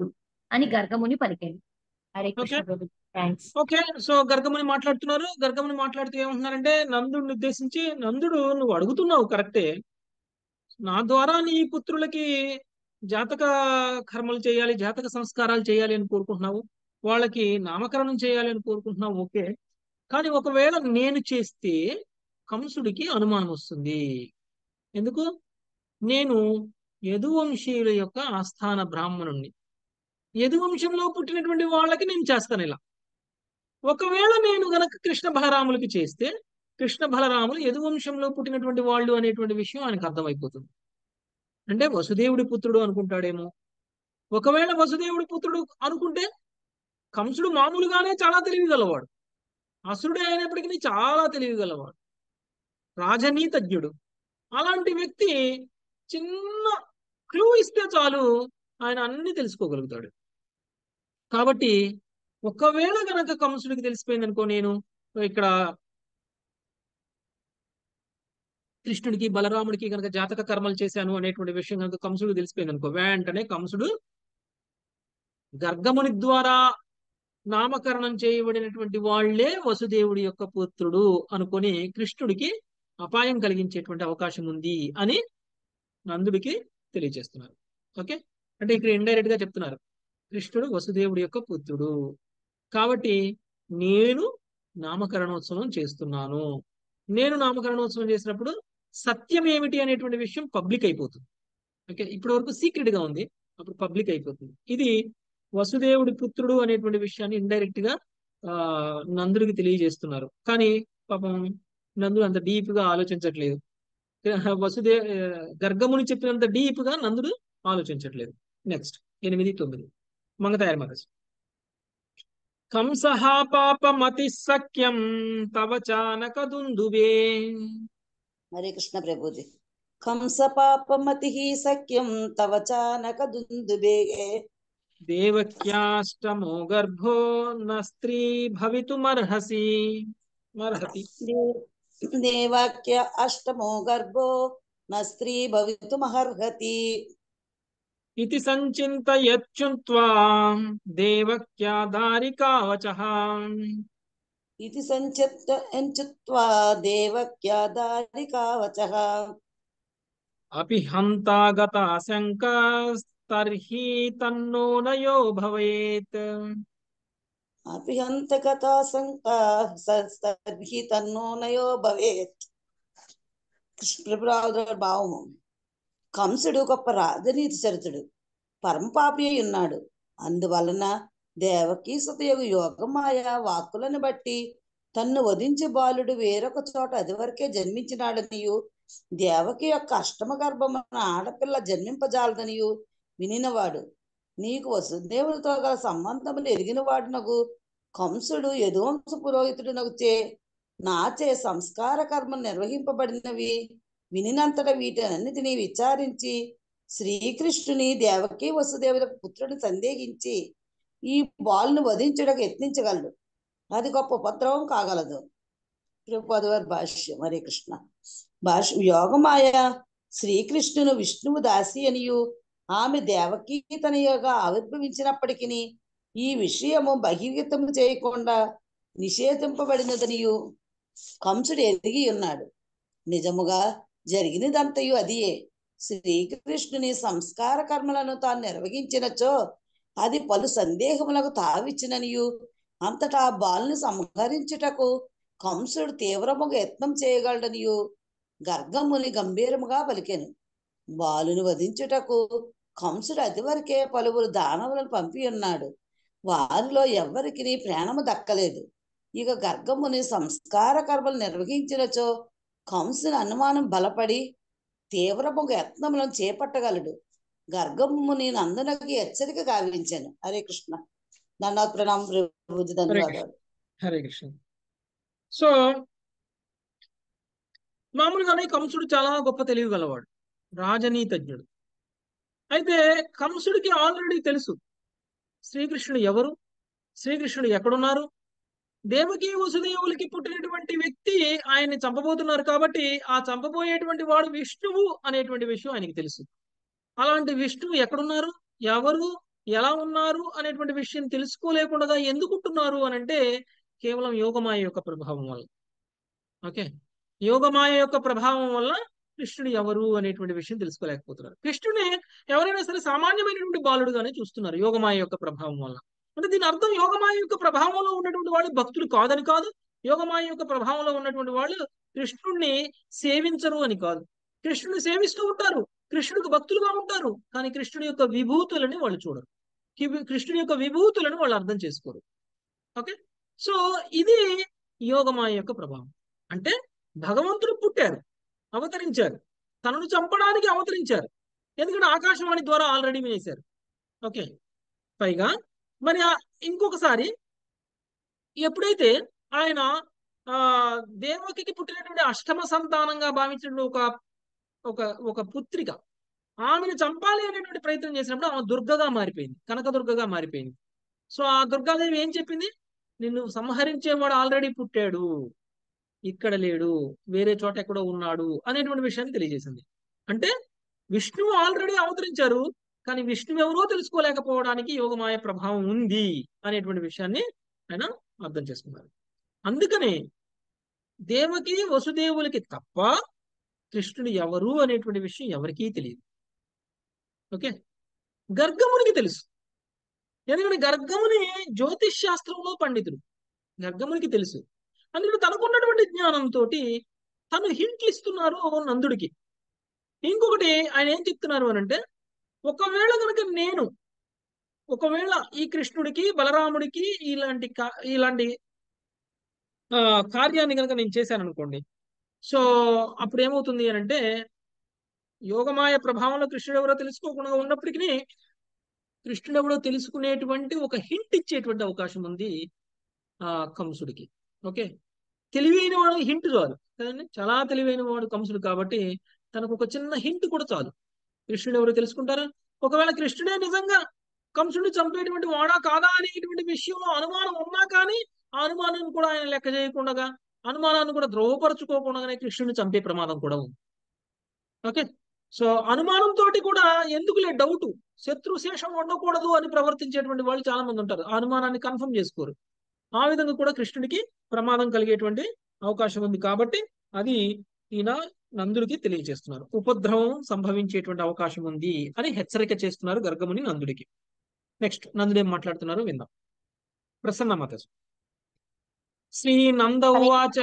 Speaker 5: అని గర్గముని పలికాను. హరే కృష్ణ
Speaker 1: ఓకే
Speaker 5: ప్రభు. థ్యాంక్స్.
Speaker 1: ఓకే సో గర్గముని మాట్లాడుతున్నారు. గర్గముని మాట్లాడుతూ ఏమంటున్నారంటే నందుడిని ఉద్దేశించి, నందుడు నువ్వు అడుగుతున్నావు కరెక్టే, నా ద్వారా నీ పుత్రులకి జాతక కర్మలు చేయాలి, జాతక సంస్కారాలు చేయాలి అని కోరుకుంటున్నావు, వాళ్ళకి నామకరణం చేయాలి అని కోరుకుంటున్నావు. ఓకే, కానీ ఒకవేళ నేను చేస్తే కంసుడికి అనుమానం వస్తుంది. ఎందుకు? నేను యదువంశీయుల యొక్క ఆస్థాన బ్రాహ్మణుణ్ణి. యదువంశంలో పుట్టినటువంటి వాళ్ళకి నేను చేస్తాను ఇలా. ఒకవేళ నేను గనక కృష్ణ బలరాములకి చేస్తే కృష్ణ బలరాములు యదువంశంలో పుట్టినటువంటి వాళ్ళు అనేటువంటి విషయం ఆయనకు అర్థమైపోతుంది. అంటే వసుదేవుడి పుత్రుడు అనుకుంటాడేమో. ఒకవేళ వసుదేవుడి పుత్రుడు అనుకుంటే కంసుడు మామూలుగానే చాలా తెలివిగలవాడు, అసురుడే అయినప్పటికీ చాలా తెలివిగలవాడు, రాజనీతజ్ఞుడు. అలాంటి వ్యక్తి చిన్న క్లూ ఇస్తే చాలు ఆయన అన్ని తెలుసుకోగలుగుతాడు. కాబట్టి ఒకవేళ గనక కంసుడికి తెలిసిపోయింది అనుకో, నేను ఇక్కడ కృష్ణుడికి బలరాముడికి కనుక జాతక కర్మలు చేశాను అనేటువంటి విషయం కనుక కంసుడికి తెలిసిపోయింది అనుకో, వెంటనే కంసుడు గర్గముని ద్వారా నామకరణం చేయబడినటువంటి వాళ్లే వసుదేవుడి యొక్క పుత్రుడు అనుకొని కృష్ణుడికి అపాయం కలిగించేటువంటి అవకాశం ఉంది అని నందుడికి తెలియజేస్తున్నారు. ఓకే, అంటే ఇక్కడ ఇండైరెక్ట్ గా చెప్తున్నారు కృష్ణుడు వసుదేవుడి యొక్క పుత్రుడు కాబట్టి నేను నామకరణోత్సవం చేస్తున్నాను. నేను నామకరణోత్సవం చేసినప్పుడు సత్యం ఏమిటి అనేటువంటి విషయం పబ్లిక్ అయిపోతుంది. ఓకే, ఇప్పటి వరకు సీక్రెట్ గా ఉంది, అప్పుడు పబ్లిక్ అయిపోతుంది. ఇది వసుదేవుడి పుత్రుడు అనేటువంటి విషయాన్ని ఇండైరెక్ట్ గా ఆ నందుడికి తెలియజేస్తున్నారు. కానీ పాపం నందుడు అంత డీప్ గా ఆలోచించట్లేదు. వసుదే గర్గముని చెప్పినంత డీప్ గా నందుడు ఆలోచించట్లేదు. నెక్స్ట్ ఎనిమిది తొమ్మిది మంగతాయర్ మహారాజ్. కంసః పాపమతి సఖ్యం తవ చానక దుందుబే.
Speaker 6: హరే కృష్ణ ప్రభుజీ. కంస పాపమతి సఖ్యం తవ చానక దుందుబే.
Speaker 1: దేవక్యాష్టమో గర్భో న స్త్రీ భవితుమర్హసి మర్హతి.
Speaker 6: దేవాక్య అష్టమో గర్భో న స్త్రీ భవితుమర్హతి.
Speaker 1: ఇతి సంచింతయచ్చుత్వా దేవక్యా దారికావచః.
Speaker 6: ఇది సంచిత్త ఎంచుత్వా దేవక్యా దారికావచః.
Speaker 1: అపి హంతాగత శంకస్తర్హి తన్నో నయో భవేత్.
Speaker 6: అపి హంతగత సంకర్హి తన్నో నయో భవేత్. కృష్ణప్రభురావు భావము. కంసుడు గొప్ప రాజనీతి చరితుడు, పరమపాపి అయి ఉన్నాడు. అందువలన దేవకీ సుతయగు యోగమాయ వాక్కులను బట్టి తన్ను వధించి బాలుడు వేరొక చోట అది వరకే జన్మించినాడనియు, దేవకి యొక్క అష్టమ గర్భమున ఆడపిల్ల జన్మింపజాలదనియు వినినవాడు. నీకు వసుదేవునితో గల సంబంధములు ఎరిగిన వాడునగు కంసుడు యదువంశ పురోహితుడునగు చే నాచే సంస్కార కర్మలు నిర్వహింపబడినవి వినినంతట వీటన్నిటినీ విచారించి శ్రీకృష్ణుని దేవకీ వసుదేవులకు పుత్రుని సందేహించి ఈ బాలును వధించుటకు యత్నించగలడు. అది గొప్ప ఉపద్రవం కాగలదు. ప్రభుపాదువారి భాష్యం. హరే కృష్ణ. భాష్యం. యోగమాయ శ్రీకృష్ణును విష్ణువు దాసి అనియు ఆమె దేవకీ తనయుగా ఆవిర్భవించినప్పటికీ ఈ విషయము బహిర్గతము చేయకుండా నిషేధింపబడినదనియు కంసుడు ఎరిగి ఉన్నాడు. నిజముగా జరిగినదంతయు అదియే. శ్రీకృష్ణుని సంస్కార కర్మలను తాను నిర్వహించినచో అది పలు సందేహములకు తావిచ్చిననియు అంతటా బాలుని సంహరించుటకు కంసుడు తీవ్రముగా యత్నం చేయగలడనియు గర్గముని గంభీరముగా పలికెను. బాలుని వధించుటకు కంసుడు అదివరకే పలువురు దానవులను పంపి ఉన్నాడు. వారిలో ఎవ్వరికి ప్రాణము దక్కలేదు. ఇక గర్గముని సంస్కార కర్మలు నిర్వహించినచో కంసుని అనుమానం బలపడి తీవ్రముగా యత్నములను చేపట్టగలడు. గర్గముని నందునకి హెచ్చరిక గావించాను. హరే కృష్ణ. దండాత్ ప్రణామం ప్రభుజీ. ధన్యవాదాలు.
Speaker 1: హరే కృష్ణ. సో మామూలుగానే కంసుడు చాలా గొప్ప తెలివి గలవాడు, రాజనీతజ్ఞుడు. అయితే కంసుడికి ఆల్రెడీ తెలుసు శ్రీకృష్ణుడు ఎవరు, శ్రీకృష్ణుడు ఎక్కడున్నారు, దేవకీ వసుదేవులకి పుట్టినటువంటి వ్యక్తి ఆయన్ని చంపబోతున్నారు. కాబట్టి ఆ చంపబోయేటువంటి వాడు విష్ణువు అనేటువంటి విషయం ఆయనకి తెలుసు. అలాంటి విష్ణువు ఎక్కడున్నారు, ఎవరు ఎలా ఉన్నారు అనేటువంటి విషయం తెలుసుకోలేకుండా ఎందుకుంటున్నారు అని అంటే కేవలం యోగమాయ యొక్క ప్రభావం వల్ల. ఓకే, యోగమాయ యొక్క ప్రభావం వల్ల కృష్ణుడు ఎవరు అనేటువంటి విషయం తెలుసుకోలేకపోతున్నారు. కృష్ణుని ఎవరైనా సరే సామాన్యమైనటువంటి బాలుడుగానే చూస్తున్నారు యోగమాయ యొక్క ప్రభావం వల్ల. అంటే దీని అర్థం యోగమాయ యొక్క ప్రభావంలో ఉన్నటువంటి వాళ్ళు భక్తులు కాదని కాదు, యోగమాయ యొక్క ప్రభావంలో ఉన్నటువంటి వాళ్ళు కృష్ణుడిని సేవించరు అని కాదు. కృష్ణుడిని సేవిస్తూ ఉంటారు, కృష్ణుడికి భక్తులుగా ఉంటారు, కానీ కృష్ణుడి యొక్క విభూతులని వాళ్ళు చూడరు, కి- కృష్ణుడి యొక్క విభూతులను వాళ్ళు అర్థం చేసుకోరు. ఓకే, సో ఇది యోగమాయ యొక్క ప్రభావం. అంటే భగవంతుడు పుట్టారు, అవతరించారు, తనను చంపడానికి అవతరించారు, ఎందుకంటే ఆకాశవాణి ద్వారా ఆల్రెడీ వినేశారు. ఓకే, పైగా మరి ఆ ఇంకొకసారి ఎప్పుడైతే ఆయన ఆ దేవకికి పుట్టినటువంటి అష్టమ సంతానంగా భావించిన ఒక ఒక ఒక పుత్రిక, ఆమెను చంపాలి అనేటువంటి ప్రయత్నం చేసినప్పుడు ఆమె దుర్గగా మారిపోయింది, కనకదుర్గగా మారిపోయింది. సో ఆ దుర్గాదేవి ఏం చెప్పింది? నిన్ను సంహరించేవాడు ఆల్రెడీ పుట్టాడు, ఇక్కడ లేడు, వేరే చోట ఎక్కడో ఉన్నాడు అనేటువంటి విషయాన్ని తెలియజేసింది. అంటే విష్ణువు ఆల్రెడీ అవతరించారు, కానీ విష్ణువు ఎవరో తెలుసుకోలేకపోవడానికి యోగమాయ ప్రభావం ఉంది అనేటువంటి విషయాన్ని ఆయన అర్థం చేసుకున్నారు. అందుకనే దేవకి వసుదేవులకి తప్ప కృష్ణుడు ఎవరు అనేటువంటి విషయం ఎవరికీ తెలియదు. ఓకే, గర్గమునికి తెలుసు, ఎందుకంటే గర్గముని జ్యోతిష్ శాస్త్రంలో పండితుడు, గర్గమునికి తెలుసు. అందుకని తనకున్నటువంటి జ్ఞానంతో తను హింట్లు ఇస్తున్నారు నందుడికి. ఇంకొకటి ఆయన ఏం చెప్తున్నారు అని అంటే, ఒకవేళ కనుక నేను ఒకవేళ ఈ కృష్ణుడికి బలరాముడికి ఇలాంటి కా- ఇలాంటి ఆ, కార్యాన్ని కనుక నేను చేశాను అనుకోండి, సో అప్పుడు ఏమవుతుంది అని అంటే యోగమాయ ప్రభావంలో కృష్ణుడు ఎవరో తెలుసుకోకుండా ఉన్నప్పటికీ కృష్ణుడు ఎవరో తెలుసుకునేటువంటి ఒక హింట్ ఇచ్చేటువంటి అవకాశం ఉంది ఆ కంసుడికి. ఓకే, తెలివైన వాడు హింట్ చాలు కదండి, చాలా తెలివైన వాడు కంసుడు కాబట్టి తనకు ఒక చిన్న హింట్ కూడా చాలు, కృష్ణుడు ఎవరో తెలుసుకుంటారు. ఒకవేళ కృష్ణుడే నిజంగా కంసుడిని చంపేటువంటి వాడా కాదా అనేటువంటి విషయంలో అనుమానం ఉన్నా కానీ ఆ అనుమానాన్ని కూడా ఆయన లెక్క చేయకుండా, అనుమానాన్ని కూడా ద్రోవపరచుకోకుండానే కృష్ణుడిని చంపే ప్రమాదం కూడా ఉంది. ఓకే, సో అనుమానంతో కూడా ఎందుకులే డౌట్, శత్రు శేషం ఉండకూడదు అని ప్రవర్తించేటువంటి వాళ్ళు చాలా మంది ఉంటారు, ఆ అనుమానాన్ని కన్ఫర్మ్ చేసుకోరు. ఆ విధంగా కూడా కృష్ణుడికి ప్రమాదం కలిగేటువంటి అవకాశం ఉంది. కాబట్టి అది ఈయన నందుడికి తెలియజేస్తున్నారు, ఉపద్రవం సంభవించేటువంటి అవకాశం ఉంది అని హెచ్చరిక చేస్తున్నారు గర్గముని నందుడికి. నెక్స్ట్ నందుడు ఏం మాట్లాడుతున్నారు విందాం. ప్రసన్న మాత. శ్రీ నంద
Speaker 5: హరే
Speaker 1: ఉవాచ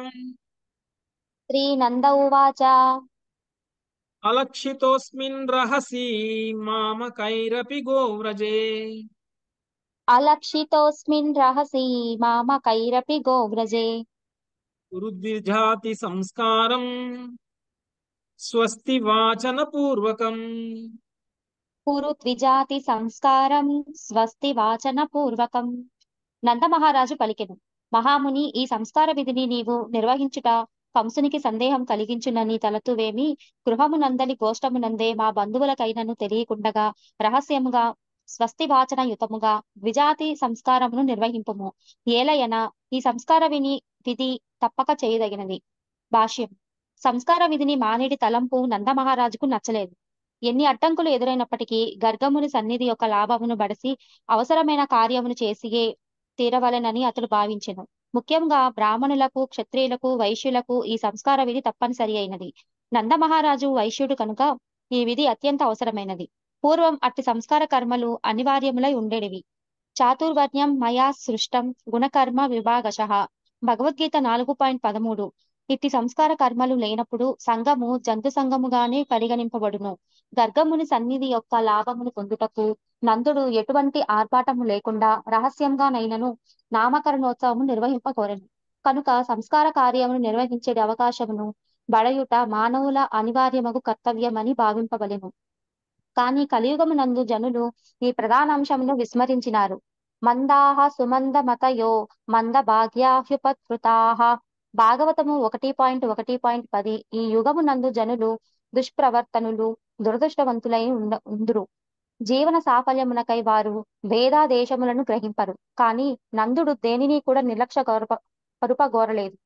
Speaker 5: శ్రీ నంద ఉవాచ
Speaker 1: అలక్షితోస్మిన్ రహసి మామకైరపి గోవ్రజే
Speaker 5: అలక్షితోస్మిన్ రహసి మామకైరపి గోవ్రజే
Speaker 1: వృద్ధిజాతి సంస్కారం స్వస్తి వాచన పూర్వకం.
Speaker 5: కురు ద్విజాతి సంస్కారం స్వస్తి వాచన పూర్వకం. నంద మహారాజు పలికెను, మహాముని, ఈ సంస్కార విధిని నీవు నిర్వహించుట కంసునికి సందేహం కలిగించునని తలతువేమి? గృహమునందలి గోష్టమునందే మా బంధువులకైనను తెలియకుండగా రహస్యముగా స్వస్తి వాచన యుతముగా ద్విజాతి సంస్కారమును నిర్వహింపుము. ఏలయన ఈ సంస్కార విని విధి తప్పక చేయదగినది. భాష్యం. సంస్కార విధిని మానేడి తలంపు నంద మహారాజుకు నచ్చలేదు. ఎన్ని అడ్డంకులు ఎదురైనప్పటికీ గర్గముని సన్నిధి యొక్క లాభమును బడసి అవసరమైన కార్యమును చేసియే తీరవలెనని అతడు భావించెను. ముఖ్యంగా బ్రాహ్మణులకు, క్షత్రియులకు, వైశ్యులకు ఈ సంస్కార విధి తప్పనిసరి అయినది. నంద మహారాజు వైశ్యుడు కనుక ఈ విధి అత్యంత అవసరమైనది. పూర్వం అట్టి సంస్కార కర్మలు అనివార్యములై ఉండేటివి. చాతుర్వర్ణ్యం మయా సృష్టం గుణకర్మ విభాగశః. భగవద్గీత నాలుగు పాయింట్ పదమూడు. ఇట్టి సంస్కార కర్మలు లేనప్పుడు సంఘము జంతు సంఘముగానే పరిగణింపబడును. గర్గముని సన్నిధి యొక్క లాభమును పొందుటకు నందుడు ఎటువంటి ఆర్భాటము లేకుండా రహస్యంగానైనను నామకరణోత్సవము నిర్వహింపకోరెను. కనుక సంస్కార కార్యమును నిర్వహించే అవకాశమును బడయుట మానవుల అనివార్యమగు కర్తవ్యమని భావింపవలెను. కానీ కలియుగమునందు జనులు ఈ ప్రధాన అంశమును విస్మరించినారు. మందాహ సుమంద మతయో మంద భాగ్యాహ్యుపత్కృతాః. భాగవతము ఒకటి పాయింట్ ఒకటి పాయింట్ పది. ఈ యుగమునందు జనులు దుష్ప్రవర్తనులు దురదృష్టవంతులై ఉండ ఉందురు. జీవన సాఫల్యమునకై వారు వేదాదేశములను గ్రహింపరు. కానీ నందుడు దేనిని కూడా నిర్లక్ష్య గౌరవ పరుపగోరలేదు.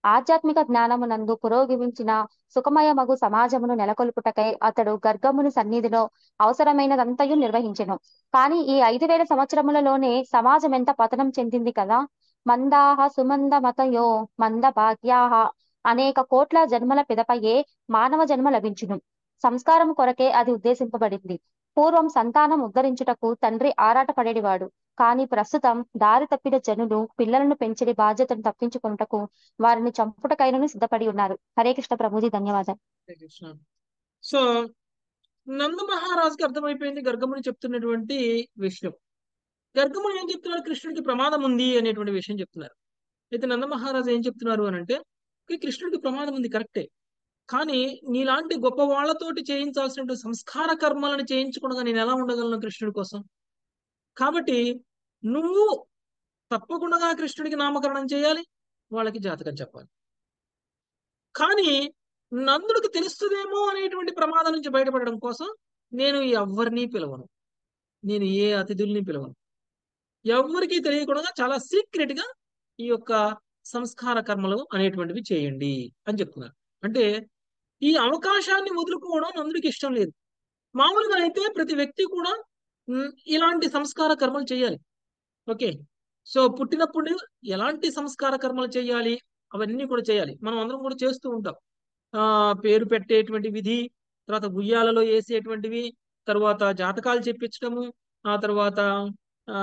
Speaker 5: ఆధ్యాత్మిక జ్ఞానమునందు పురోగమించిన సుఖమయమగు సమాజమును నెలకొల్పుటకై అతడు గర్గముని సన్నిధిలో అవసరమైనదంతయు నిర్వహించెను. కానీ ఈ ఐదు వేల సంవత్సరములలోనే సమాజం ఎంత పతనం చెందింది కదా. మందాహ సుమంద మతయో మంద భాగ్యాహ అనేక కోట్ల జన్మల పిదపయే మానవ జన్మ లభించును. సంస్కారం కొరకే అది ఉద్దేశింపబడింది. పూర్వం సంతానం ఉద్ధరించుటకు తండ్రి ఆరాటపడేవాడు. కానీ ప్రస్తుతం దారి తప్పిన జనులు పిల్లలను పెంచడి బాధ్యతను తప్పించుకొనుటకు వారిని చంపుటకైనను సిద్ధపడి ఉన్నారు. హరే కృష్ణ ప్రభుజీ, ధన్యవాదాలు.
Speaker 1: హరే కృష్ణ. సో నంద మహారాజుకి అర్థమైపోయింది గర్గముని చెప్తున్నటువంటి విషయం. గర్గముని ఏం చెప్తున్నారు? కృష్ణుడికి ప్రమాదం ఉంది అనేటువంటి విషయం చెప్తున్నారు. అయితే నంద మహారాజు ఏం చెప్తున్నారు అని అంటే, కృష్ణుడికి ప్రమాదం ఉంది కరెక్టే, కానీ నీలాంటి గొప్ప వాళ్ళతోటి చేయించాల్సినటువంటి సంస్కార కర్మలను చేయించకుండా నేను ఎలా ఉండగలను కృష్ణుడి కోసం? కాబట్టి నువ్వు తప్పకుండా కృష్ణుడికి నామకరణం చేయాలి, వాళ్ళకి జాతకం చెప్పాలి. కానీ నందుడికి తెలుస్తుందేమో అనేటువంటి ప్రమాదం నుంచి బయటపడడం కోసం నేను ఎవరిని పిలవను, నేను ఏ అతిథుల్ని పిలవను, ఎవరికి తెలియకుండా చాలా సీక్రెట్ గా ఈ యొక్క సంస్కార కర్మలు అనేటువంటివి చేయండి అని చెప్తున్నారు. అంటే ఈ అవకాశాన్ని వదులుకోవడం నందుడికి ఇష్టం లేదు. మామూలుగా అయితే ప్రతి వ్యక్తి కూడా ఇలాంటి సంస్కార కర్మలు చేయాలి. ఓకే, సో పుట్టినప్పుడు ఎలాంటి సంస్కార కర్మలు చేయాలి అవన్నీ కూడా చేయాలి. మనం అందరం కూడా చేస్తూ ఉంటాం. ఆ పేరు పెట్టేటువంటి విధి, తర్వాత గుయ్యాలలో వేసేటువంటివి, తర్వాత జాతకాలు చెప్పించడము, ఆ తర్వాత ఆ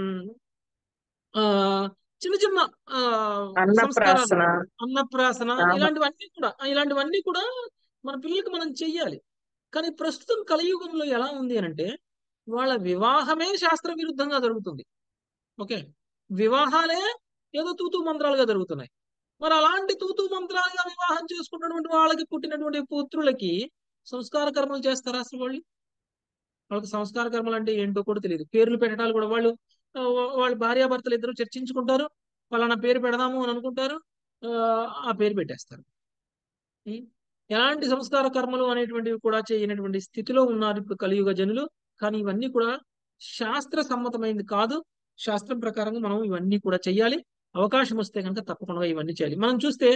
Speaker 1: ఆ చిన్న చిన్న ఆ సంస్కారాలు,
Speaker 3: అన్నప్రాసన,
Speaker 1: అన్నప్రాసన,
Speaker 3: నామ
Speaker 1: ఇలాంటివన్నీ కూడా ఇలాంటివన్నీ కూడా మన పిల్లలకి మనం చెయ్యాలి. కానీ ప్రస్తుతం కలియుగంలో ఎలా ఉంది అని అంటే, వాళ్ళ వివాహమే శాస్త్ర విరుద్ధంగా జరుగుతుంది. ఓకే, వివాహాలే ఏదో తూతూ మంత్రాలుగా జరుగుతున్నాయి. మరి అలాంటి తూతూ మంత్రాలుగా వివాహం చేసుకున్నటువంటి వాళ్ళకి పుట్టినటువంటి పుత్రులకి సంస్కార కర్మలు చేస్తారా అసలు? వాళ్ళు వాళ్ళకి సంస్కార కర్మలు అంటే ఏంటో కూడా తెలియదు. పేర్లు పెట్టడాలు కూడా వాళ్ళు ఆ, వాళ్ళ భార్యాభర్తలు ఇద్దరు చర్చించుకుంటారు, వాళ్ళ పేరు పెడదాము అని అనుకుంటారు, ఆ ఆ పేరు పెట్టేస్తారు. ఉం? ఎలాంటి సంస్కార కర్మలు అనేటువంటివి కూడా చేయనటువంటి స్థితిలో ఉన్నారు ఇప్పుడు కలియుగ జనులు. కానీ ఇవన్నీ కూడా శాస్త్ర సమ్మతమైంది కాదు. శాస్త్రం ప్రకారంగా మనం ఇవన్నీ కూడా చెయ్యాలి. అవకాశం వస్తే కనుక తప్పకుండా ఇవన్నీ చేయాలి. మనం చూస్తే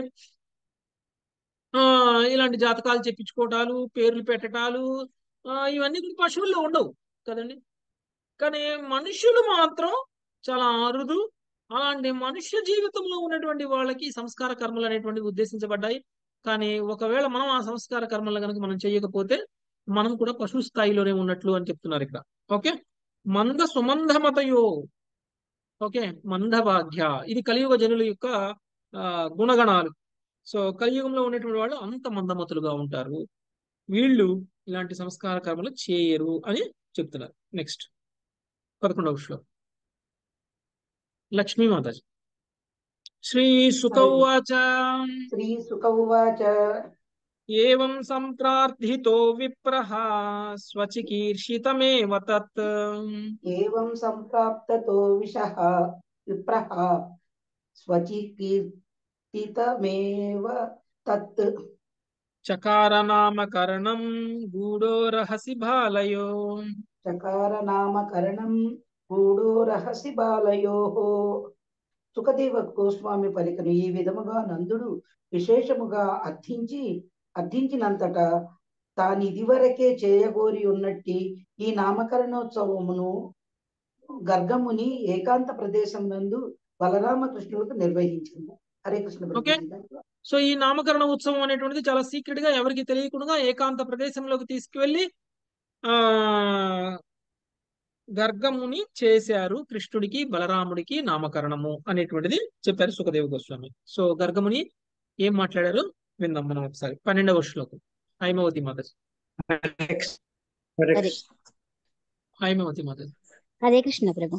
Speaker 1: ఆ ఇలాంటి జాతకాలు చెప్పించుకోవటాలు, పేర్లు పెట్టటాలు, ఆ ఇవన్నీ కూడా పశువుల్లో ఉండవు కదండి. కానీ మనుషులు మాత్రం చాలా అరుదు. అలాంటి మనుష్య జీవితంలో ఉన్నటువంటి వాళ్ళకి సంస్కార కర్మలు అనేటువంటివి ఉద్దేశించబడ్డాయి. కానీ ఒకవేళ మనం ఆ సంస్కార కర్మలు కనుక మనం చేయకపోతే మనం కూడా పశు స్థాయిలోనే ఉన్నట్లు అని చెప్తున్నారు ఇక్కడ. ఓకే, మంద సుమంధమతయో, ఓకే, మందభాగ్య, ఇది కలియుగ జనుల యొక్క ఆ గుణగణాలు. సో కలియుగంలో ఉన్నటువంటి వాళ్ళు అంత మందమతులుగా ఉంటారు, వీళ్ళు ఇలాంటి సంస్కార కర్మలు చేయరు అని చెప్తున్నారు. నెక్స్ట్ పదకొండవ శ్లోకం, లక్ష్మీ మాతాజీ. శ్రీ సుత ఉవాచ
Speaker 7: శ్రీ సుక ఉవాచ
Speaker 1: ఏవం సంప్రార్థితో విప్రః స్వచికీర్షితమేవ తత్
Speaker 7: ఏవం సంప్రాప్తతో విషః విప్రః స్వచికీర్తితమేవ తత్
Speaker 1: చకార నామకరణం గూఢో రహసి బాలయో.
Speaker 7: చకార నామకరణం గూఢో రహసి బాలయోః. సుఖదేవ గోస్వామి పలికను ఈ విధముగా నందుడు విశేషముగా అర్థించి అర్థించినంతట తాను ఇదివరకే చేయగోరి ఉన్నట్టి ఈ నామకరణోత్సవమును గర్గముని ఏకాంత ప్రదేశం నందు బలరామకృష్ణులకు నిర్వహించింది. హరే కృష్ణ.
Speaker 1: ఓకే, సో ఈ నామకరణ ఉత్సవం అనేటువంటిది చాలా సీక్రెట్ గా ఎవరికి తెలియకుండా ఏకాంత ప్రదేశంలోకి తీసుకువెళ్ళి ఆ గర్గముని చేశారు. కృష్ణుడికి బలరాముడికి నామకరణము అనేటువంటిది చెప్పారు సుఖదేవ గోస్వామి. సో గర్గముని ఏం మాట్లాడారు విందాం మనం ఒకసారి. పన్నెండవ శ్లోకం, హైమవతి మాతాజీ.
Speaker 5: హరే
Speaker 1: హైమవతి మాతాజీ.
Speaker 5: హరే కృష్ణ ప్రభు.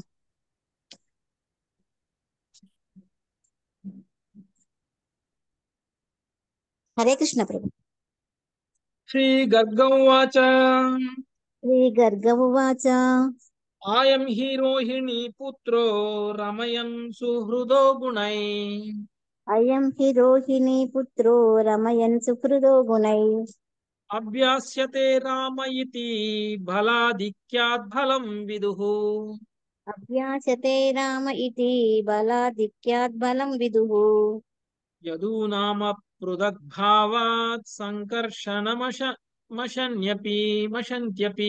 Speaker 5: హరే కృష్ణ ప్రభు.
Speaker 1: శ్రీ గర్గౌవాచ
Speaker 5: శ్రీ గర్గ ఉవాచ
Speaker 1: ఆయం హి రోహిణీ పుత్రో రమయన్ సుహృదో గుణై
Speaker 5: అయం హి రోహిణీ పుత్రో రమయన్ సుహృదో గుణై
Speaker 1: అభ్యాస్యతే రామ ఇతి బలాధిక్యాద్ బలం విదుః.
Speaker 5: అభ్యాసతే రామ ఇతి బలాధిక్యాత్ బలం విదుః.
Speaker 1: యదూనామ పృథగ్భావాత్ సంకర్షణమశ మశన్యపి మశంత్యపి.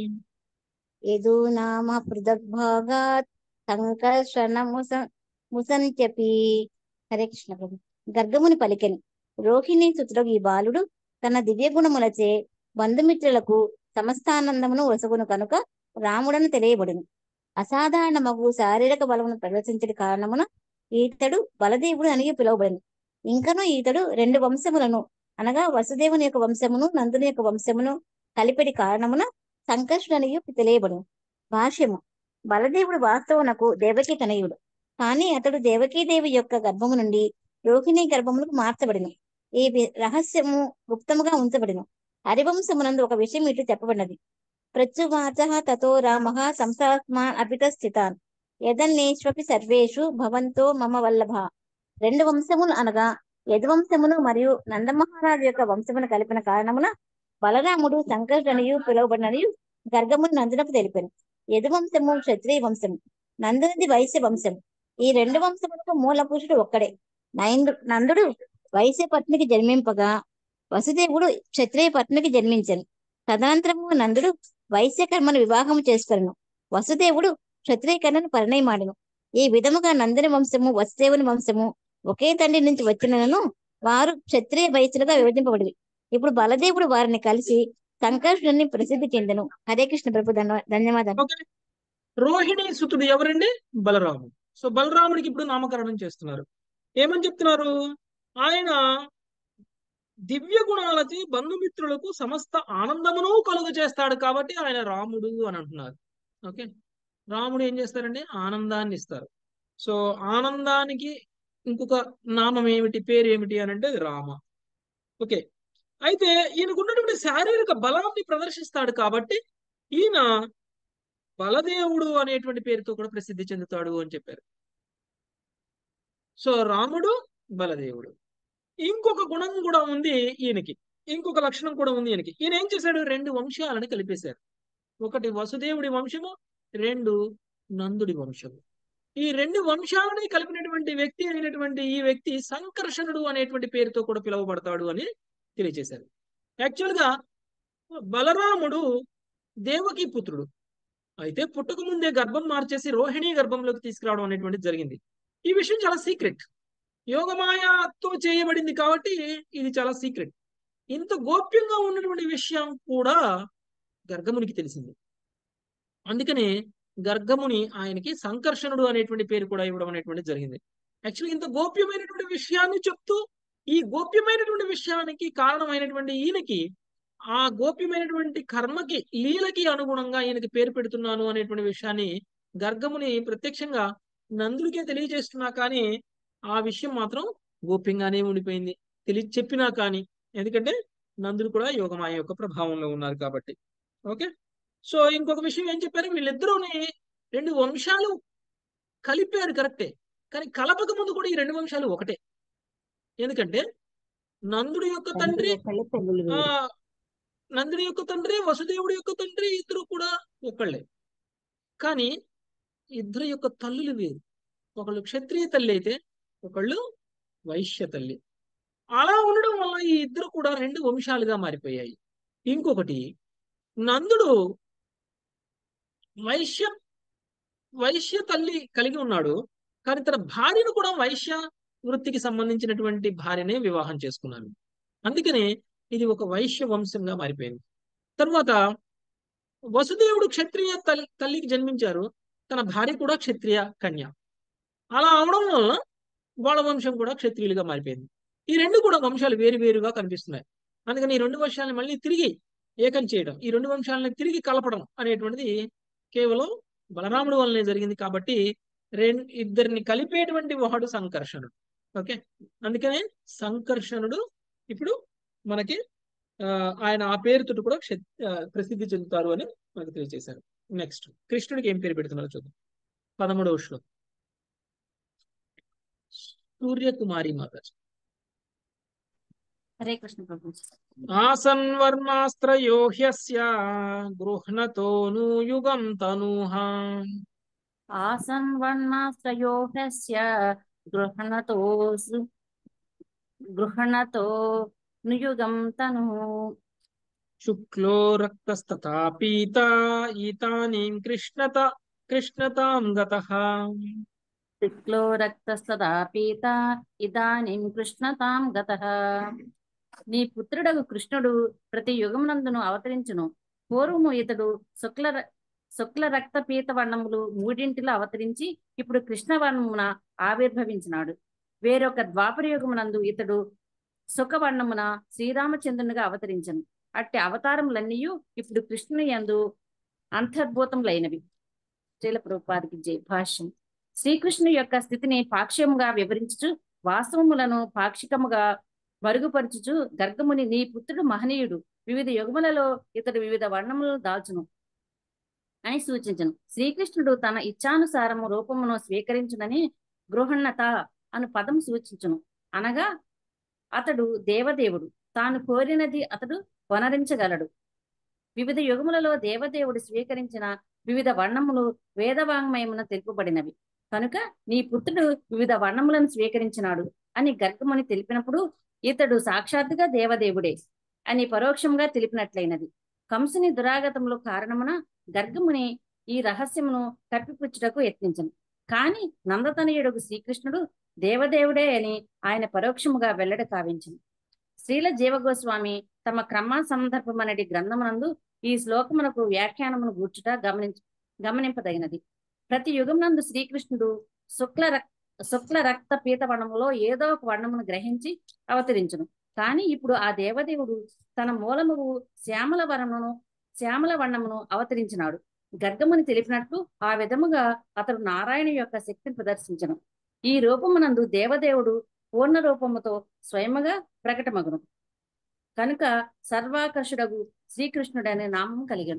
Speaker 8: యదో నామ పృథగ్భాగాత్ సంకర్షణముస ముసంత్యపి. హరే కృష్ణ ప్రభు. గర్గముని పలికెను, రోహిణి సుతుడగు ఈ బాలుడు తన దివ్య గుణములచే బంధుమిత్రులకు సమస్తానందమును ఒసగును కనుక రాముడని తెలియబడును. అసాధారణ మగు శారీరక బలమును ప్రదర్శించడి కారణమున ఈతడు బలదేవుడు అని పిలువబడను. ఇంకను ఈతడు రెండు వంశములను అనగా వసుదేవుని యొక్క వంశమును నందుని యొక్క వంశమును కలిపెడి కారణమున సంకర్షుడనియు తెలియబడును. భాష్యము. బలదేవుడు వాస్తవునకు దేవకీ తనయుడు, కానీ అతడు దేవకీదేవి యొక్క గర్భము నుండి రోహిణి గర్భములకు మార్చబడిను. ఈ వి- రహస్యము గుప్తముగా ఉంచబడిను. హరివంశమునందు ఒక విషయం ఇటు చెప్పబడినది. ప్రత్యువాచ తతో రామః సంసాస్మాన్ అపిత స్థితాన్ యదన్నేష్వపి సర్వేషు భవంతో మమ వల్లభ. రెండు వంశములు అనగా యదువంశమును మరియు నందమహారాజు యొక్క వంశమును కలిపిన కారణమున బలరాముడు సంకర్షణియు పిలువబడినయు గర్గముని నందునకు తెలిపాను. యదువంశము క్షత్రియ వంశము, నందునిది వైశ్య వంశము. ఈ రెండు వంశములకు మూల పురుషుడు ఒక్కడే. నైందు నందుడు వైశ్య పత్నికి జన్మింపగా వసుదేవుడు క్షత్రియ పత్నికి జన్మించను. తదనంతరము నందుడు వైశ్య కర్మను వివాహము చేసుకొనెను. వసుదేవుడు క్షత్రియ కర్మను పరిణయమాడెను. ఈ విధముగా నందుని వంశము వసుదేవుని వంశము ఒకే తండ్రి నుంచి వచ్చినను వారు క్షత్రియ వైశ్యులుగా విభజింపబడి ఇప్పుడు బలదేవుడు వారిని కలిసి సంకర్షణుని ప్రసిద్ధి చెందెను. హరే కృష్ణ ప్రభు. ధన్య- ధన్యవాదాలు.
Speaker 1: ఓకే. రోహిణి సుతుడు ఎవరండి? బలరాముడు. సో బలరాముడికి ఇప్పుడు నామకరణం చేస్తున్నారు. ఏమని చెప్తున్నారు? ఆయన దివ్య గుణాలకి బంధుమిత్రులకు సమస్త ఆనందమును కలుగ చేస్తాడు కాబట్టి ఆయన రాముడు అని అంటున్నారు. ఓకే. రాముడు ఏం చేస్తారండి? ఆనందాన్ని ఇస్తారు. సో ఆనందానికి ఇంకొక నామం ఏమిటి, పేరు ఏమిటి అని అంటే రామ. ఓకే. అయితే ఈయనకు ఉన్నటువంటి శారీరక బలాన్ని ప్రదర్శిస్తాడు కాబట్టి ఈయన బలదేవుడు అనేటువంటి పేరుతో కూడా ప్రసిద్ధి చెందుతాడు అని చెప్పారు. సో రాముడు బలదేవుడు. ఇంకొక గుణం కూడా ఉంది ఈయనకి, ఇంకొక లక్షణం కూడా ఉంది ఈయనకి. ఈయన ఏం చేశాడు? రెండు వంశాలను కలిపేశారు. ఒకటి వసుదేవుడి వంశము, రెండు నందుడి వంశము. ఈ రెండు వంశాలని కలిపినటువంటి వ్యక్తి అయినటువంటి ఈ వ్యక్తి సంకర్షణుడు అనేటువంటి పేరుతో కూడా పిలువబడతాడు అని తెలియజేశారు. యాక్చువల్ గా బలరాముడు దేవకీ పుత్రుడు. అయితే పుట్టక ముందే గర్భం మార్చేసి రోహిణి గర్భంలోకి తీసుకురావడం అనేటువంటిది జరిగింది. ఈ విషయం చాలా సీక్రెట్, యోగమాయతో చేయబడింది కాబట్టి ఇది చాలా సీక్రెట్. ఇంత గోప్యంగా ఉన్నటువంటి విషయం కూడా గర్గమునికి తెలిసింది. అందుకనే గర్గముని ఆయనకి సంకర్షణుడు అనేటువంటి పేరు కూడా ఇవ్వడం అనేటువంటిది జరిగింది. యాక్చువల్లీ ఇంత గోప్యమైనటువంటి విషయాన్ని చెప్తూ ఈ గోప్యమైనటువంటి విషయానికి కారణమైనటువంటి ఈయనకి ఆ గోప్యమైనటువంటి కర్మకి లీలకి అనుగుణంగా ఈయనకి పేరు పెడుతున్నాను అనేటువంటి విషయాన్ని గర్గముని ప్రత్యక్షంగా నందుడికే తెలియజేస్తున్నా కానీ ఆ విషయం మాత్రం గోప్యంగానే ఉండిపోయింది, తెలియ చెప్పినా కానీ. ఎందుకంటే నందుడు కూడా యోగమాయ యొక్క ప్రభావంలో ఉన్నారు కాబట్టి. ఓకే. సో ఇంకొక విషయం ఏం చెప్పారు? వీళ్ళిద్దరూని రెండు వంశాలు కలిపారు కరెక్టే, కానీ కలపక ముందు కూడా ఈ రెండు వంశాలు ఒకటే. ఎందుకంటే నందుడి యొక్క తండ్రి ఆ నందుడి యొక్క తండ్రి వసుదేవుడి యొక్క తండ్రి ఇద్దరు కూడా ఒకళ్ళే, కానీ ఇద్దరు యొక్క తల్లులు వేరు. ఒకళ్ళు క్షత్రియ తల్లి అయితే ఒకళ్ళు వైశ్య తల్లి. అలా ఉండడం వల్ల ఈ ఇద్దరు కూడా రెండు వంశాలుగా మారిపోయాయి. ఇంకొకటి, నందుడు వైశ్య వైశ్య తల్లి కలిగి ఉన్నాడు, కానీ తన భార్యను కూడా వైశ్య వృత్తికి సంబంధించినటువంటి భార్యనే వివాహం చేసుకున్నాను. అందుకనే ఇది ఒక వైశ్య వంశంగా మారిపోయింది. తర్వాత వసుదేవుడు క్షత్రియ తల్లి తల్లికి జన్మించారు, తన భార్య కూడా క్షత్రియ కన్య. అలా అవడం వల్ల వాళ్ళ వంశం కూడా క్షత్రియులుగా మారిపోయింది. ఈ రెండు కూడా వంశాలు వేరు వేరుగా కనిపిస్తున్నాయి. అందుకని ఈ రెండు వంశాలను మళ్ళీ తిరిగి ఏకం చేయడం, ఈ రెండు వంశాలను తిరిగి కలపడం అనేటువంటిది కేవలం బలరాముడు వల్లనే జరిగింది. కాబట్టి రెండు ఇద్దరిని కలిపేటువంటి వాడు సంకర్షణుడు. ఓకే. అందుకనే సంకర్షణుడు ఇప్పుడు మనకి ఆ ఆయన ఆ పేరుతో కూడా ప్రసిద్ధి చెందుతారు అని మనకు తెలియజేశారు. నెక్స్ట్ కృష్ణుడికి ఏం పేరు పెడుతున్నారో చూద్దాం. పదమూడవ శ్లోకం. సూర్యకుమారి మాతాజీ.
Speaker 8: హరే కృష్ణ ప్రభు.
Speaker 1: ఆసన్ వర్మాస్త్రయో హ్యస్య గృహ్ణతోను యుగం తనూహ.
Speaker 8: ఆసన్ వర్ణాశ్రయో హ్యస్య గృహణతోసు గృహణతో నుయుగం తను.
Speaker 1: శుక్లో రక్తస్తథా పీత ఈతానీం కృష్ణత కృష్ణతాం గతః.
Speaker 8: శుక్లో రక్తస్తదా పీత ఇదానీం కృష్ణతాం గతః. నీ పుత్రుడగు కృష్ణుడు ప్రతి యుగమునందును అవతరించును. పూర్వము ఇతడు శుక్ల ర- శుక్ల రక్త పీత వర్ణములు మూడింటిలో అవతరించి ఇప్పుడు కృష్ణ వర్ణమున ఆవిర్భవించినాడు. వేరొక ద్వాపర యుగమునందు ఇతడు సుఖవర్ణమున శ్రీరామచంద్రునిగా అవతరించను. అట్టి అవతారములన్నీ ఇప్పుడు కృష్ణుని యందు అంతర్భూతములైనవి. శ్రీల ప్రభుపాదికి జై. భాష్యం. శ్రీకృష్ణు యొక్క స్థితిని పాక్ష్యముగా వివరించుచు వాస్తవములను పాక్షికముగా మరుగుపరుచుచు గర్గముని నీ పుత్రుడు మహనీయుడు, వివిధ యుగములలో ఇతడు వివిధ వర్ణములను దాల్చును అని సూచించను. శ్రీకృష్ణుడు తన ఇచ్ఛానుసారము రూపమును స్వీకరించునని గృహణత అను పదం సూచించును. అనగా అతడు దేవదేవుడు, తాను కోరినది అతడు వనరించగలడు. వివిధ యుగములలో దేవదేవుడు స్వీకరించిన వివిధ వర్ణములు వేదవాంగ్మయమున తెలుపబడినవి కనుక నీ పుత్రుడు వివిధ వర్ణములను స్వీకరించినాడు అని గర్గముని తెలిపినప్పుడు ఇతడు సాక్షాత్తుగా దేవదేవుడే అని పరోక్షంగా తెలిపినట్లయినది. కంసుని దురాగతములు కారణమున గర్గముని ఈ రహస్యమును కప్పిపుచ్చుటకు యత్నించను. కాని నందతనయుడు శ్రీకృష్ణుడు దేవదేవుడే అని ఆయన పరోక్షముగా వెల్లడ కావించను. శ్రీల జీవగోస్వామి తమ క్రమ సందర్భమనటి గ్రంథమునందు ఈ శ్లోకమునకు వ్యాఖ్యానమును గూర్చుట గమనించ గమనింపదగినది. ప్రతి యుగమునందు శ్రీకృష్ణుడు శుక్ల రక్ శుక్ల రక్త పీత వర్ణములో ఏదో ఒక వర్ణమును గ్రహించి అవతరించును. కానీ ఇప్పుడు ఆ దేవదేవుడు తన మూలము శ్యామల వర్ణమును శ్యామల వర్ణమును అవతరించినాడు. గర్గముని తెలిపినట్లు ఆ విధముగా అతడు నారాయణ యొక్క శక్తిని ప్రదర్శించను. ఈ రూపమునందు దేవదేవుడు పూర్ణ రూపముతో స్వయముగా ప్రకటమగును కనుక సర్వాకర్షుడగు శ్రీకృష్ణుడనే నామం కలిగను.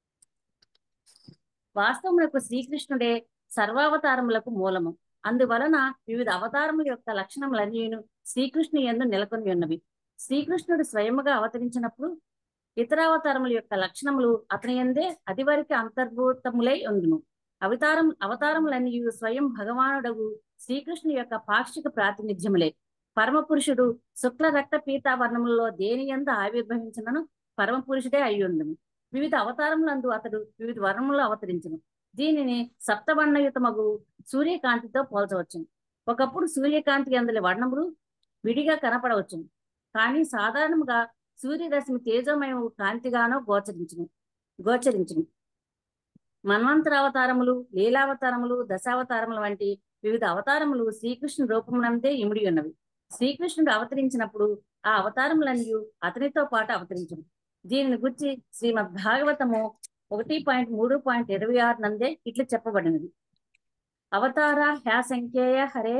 Speaker 8: వాస్తవములకు శ్రీకృష్ణుడే సర్వావతారములకు మూలము. అందువలన వివిధ అవతారముల యొక్క లక్షణములన్నీ శ్రీకృష్ణు యందు నెలకొని ఉన్నవి. శ్రీకృష్ణుడు స్వయముగా అవతరించినప్పుడు ఇతర అవతారముల యొక్క లక్షణములు అతని యందే అదివరకు అంతర్భూతములై ఉండును. అవతారం అవతారములన్నీ స్వయం భగవానుడగు శ్రీకృష్ణు యొక్క పాక్షిక ప్రాతినిధ్యములే. పరమ పురుషుడు శుక్ల రక్త పీతా వర్ణములలో దేని యందు ఆవిర్భవించినను పరమ పురుషుడే అయ్యుండును. వివిధ అవతారములందు అతడు వివిధ వర్ణములు అవతరించును. దీనిని సప్తవర్ణయుతమగు సూర్యకాంతితో పోల్చవచ్చును. ఒకప్పుడు సూర్యకాంతి అందులో వర్ణములు విడిగా కనపడవచ్చును. కానీ సాధారణంగా సూర్యరశ్మి తేజోమయం కాంతిగానో గోచరించును గోచరించును మన్వంతర అవతారములు, లీలావతారములు, దశావతారములు వంటి వివిధ అవతారములు శ్రీకృష్ణు రూపమునందే ఇమిడి ఉన్నవి. శ్రీకృష్ణుడు అవతరించినప్పుడు ఆ అవతారములన్నీ అతనితో పాటు అవతరించును. దీనిని గురించి శ్రీమద్ భాగవతము ఒకటి పాయింట్ మూడు పాయింట్ ఇరవై ఆరు నందే ఇట్లా చెప్పబడినది. అవతార హ్యాసంఖ్యేయ హరే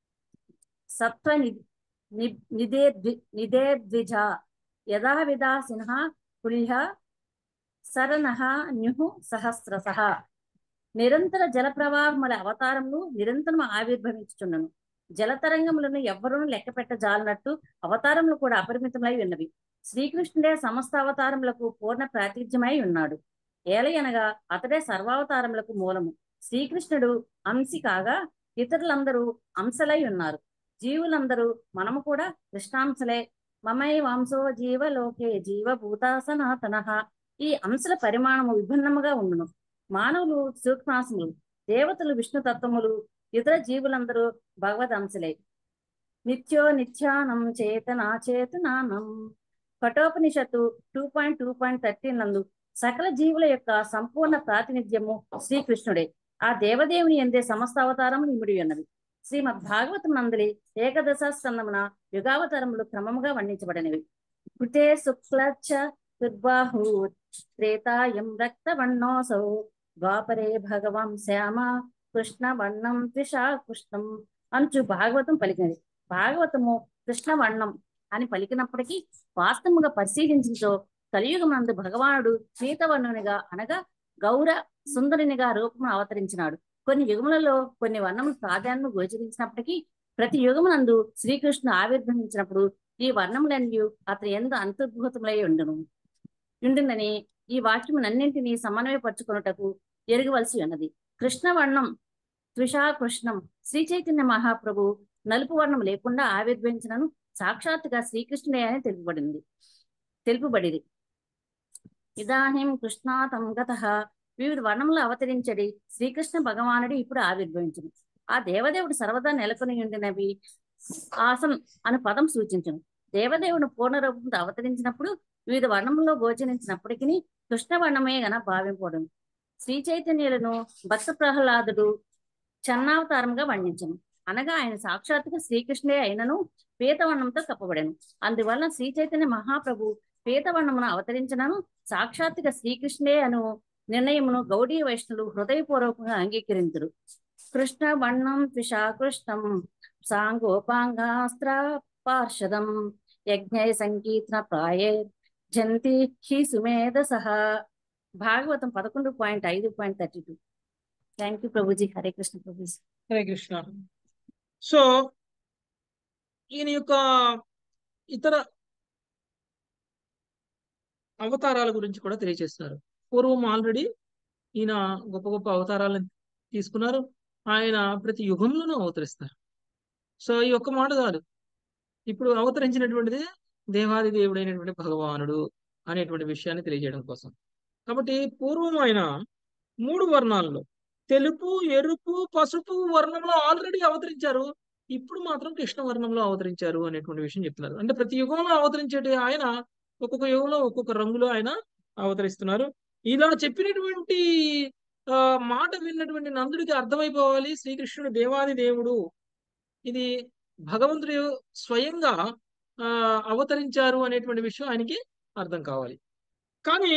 Speaker 8: సత్వ నిదే నిదే ద్విజ యథావిధా సిన్హ పుల్హ సరనః న్యుః సహస్రశః. నిరంతర జల ప్రవాహముల అవతారములు నిరంతరం ఆవిర్భవించుచున్నను. జలతరంగములను ఎవ్వరూ లెక్క పెట్టజాలనట్టు అవతారములు కూడా అపరిమితమై ఉన్నవి. శ్రీకృష్ణుడే సమస్త అవతారములకు పూర్ణ ప్రాతినిధ్యమై ఉన్నాడు. ఏలయనగా అతడే సర్వావతారములకు మూలము. శ్రీకృష్ణుడు అంశి కాగా ఇతరులందరూ అంశలై ఉన్నారు. జీవులందరూ మనము కూడా కృష్ణాంశలే. మమై వంశో జీవలోకే జీవభూత సనాతనః. ఈ అంశల పరిమాణము విభిన్నముగా ఉండును. మానవులు సూక్ష్మాంశములు, దేవతలు విష్ణు తత్వములు, ఇతర జీవులందరూ భగవద్ అంశలే. నిత్యో నిత్యానం చేతనా చేతనానం. Kathopanishad two point two point thirteen నందు సకల జీవుల యొక్క సంపూర్ణ ప్రాతినిధ్యము శ్రీకృష్ణుడే. ఆ దేవదేవుని ఎందే సమస్త అవతారములు ఇమిడి ఉన్నవి. శ్రీమద్ భాగవతం నందలి ఏకదశ స్కందమున యుగావతారములు క్రమముగా వర్ణించబడినవి. కృతే శుక్లచ్చ దుర్బాహు త్రేతాయం రక్తవర్ణోసౌ ద్వాపరే భగవం శ్యామ కృష్ణ వర్ణం త్రిషా కృష్ణం అంచు భాగవతం పలికినది. భాగవతము కృష్ణ వర్ణం అని పలికినప్పటికీ వాస్తవముగా పరిశీలించో కలియుగమందు భగవానుడు పీతవర్ణునిగా అనగా గౌర సుందరునిగా రూపమును అవతరించినాడు. కొన్ని యుగములలో కొన్ని వర్ణములు ప్రాధాన్యము గోచరించినప్పటికీ ప్రతి యుగమునందు శ్రీకృష్ణుడు ఆవిర్భవించినప్పుడు ఈ వర్ణములన్నీ అతని యందు అంతర్భూతములై ఉండును ఉండునని ఈ వాక్యమునన్నింటినీ సమన్వయపరచుకొనుటకు ఎరుగవలసి ఉన్నది. కృష్ణ వర్ణం త్రిషా కృష్ణం. శ్రీ చైతన్య మహాప్రభు నలుపు వర్ణం లేకుండా ఆవిర్భవించినను సాక్షాత్తుగా శ్రీకృష్ణుడే అని తెలుపబడింది తెలుపబడింది ఇదానీం కృష్ణాతం గతః వివిధ వర్ణములు అవతరించడి శ్రీకృష్ణ భగవానుడు ఇప్పుడు ఆవిర్భవించును. ఆ దేవదేవుడు సర్వదా నెలకొని ఉండినవి ఆసం అను పదం సూచించును. దేవదేవుడు పూర్ణ రూపంతో అవతరించినప్పుడు వివిధ వర్ణములో గోచరించినప్పటికీ కృష్ణ వర్ణమే గన భావింపడం. శ్రీ చైతన్యులను భక్త ప్రహ్లాదుడు చన్నావతారంగా వర్ణించను. అనగా ఆయన సాక్షాత్తుగా శ్రీకృష్ణుడే అయినను పీతవర్ణంతో కప్పబడెను. అందువలన శ్రీ చైతన్య మహాప్రభు పీతవర్ణమును అవతరించినను సాక్షాత్తుగా శ్రీకృష్ణుడే అను నిర్ణయమును గౌడీ వైష్ణవులు హృదయపూర్వకంగా అంగీకరించురు. కృష్ణ వర్ణం త్రిషా కృష్ణం సాంగోపాంగాస్త్ర పార్షదం యజ్ఞ సంకీర్తన ప్రాయే జంతి హి సుమేధసః. భాగవతం పదకొండు పాయింట్ ఐదు point thirty two. Thank you ప్రభుజీ. హరే కృష్ణ ప్రభుజీ.
Speaker 1: హరే కృష్ణ. సో ఈయన యొక్క ఇతర అవతారాల గురించి కూడా తెలియజేస్తున్నారు. పూర్వం ఆల్రెడీ ఈయన గొప్ప గొప్ప అవతారాలను తీసుకున్నారు. ఆయన ప్రతి యుగంలోనూ అవతరిస్తారు. సో ఈ ఒక్క మాట కాదు, ఇప్పుడు అవతరించినటువంటిది దేవాది దేవుడైనటువంటి భగవానుడు అనేటువంటి విషయాన్ని తెలియజేయడం కోసం. కాబట్టి పూర్వం ఆయన మూడు వర్ణాల్లో తెలుపు, ఎరుపు, పసుపు వర్ణంలో ఆల్రెడీ అవతరించారు. ఇప్పుడు మాత్రం కృష్ణ వర్ణంలో అవతరించారు అనేటువంటి విషయం చెప్తున్నారు. అంటే ప్రతి యుగంలో అవతరించేటి ఆయన ఒక్కొక్క యుగంలో ఒక్కొక్క రంగులో ఆయన అవతరిస్తున్నారు. ఇలా చెప్పినటువంటి ఆ మాట విన్నటువంటి నందుడికి అర్థమైపోవాలి శ్రీకృష్ణుడు దేవాది దేవుడు, ఇది భగవంతుడు స్వయంగా ఆ అవతరించారు అనేటువంటి విషయం ఆయనకి అర్థం కావాలి. కానీ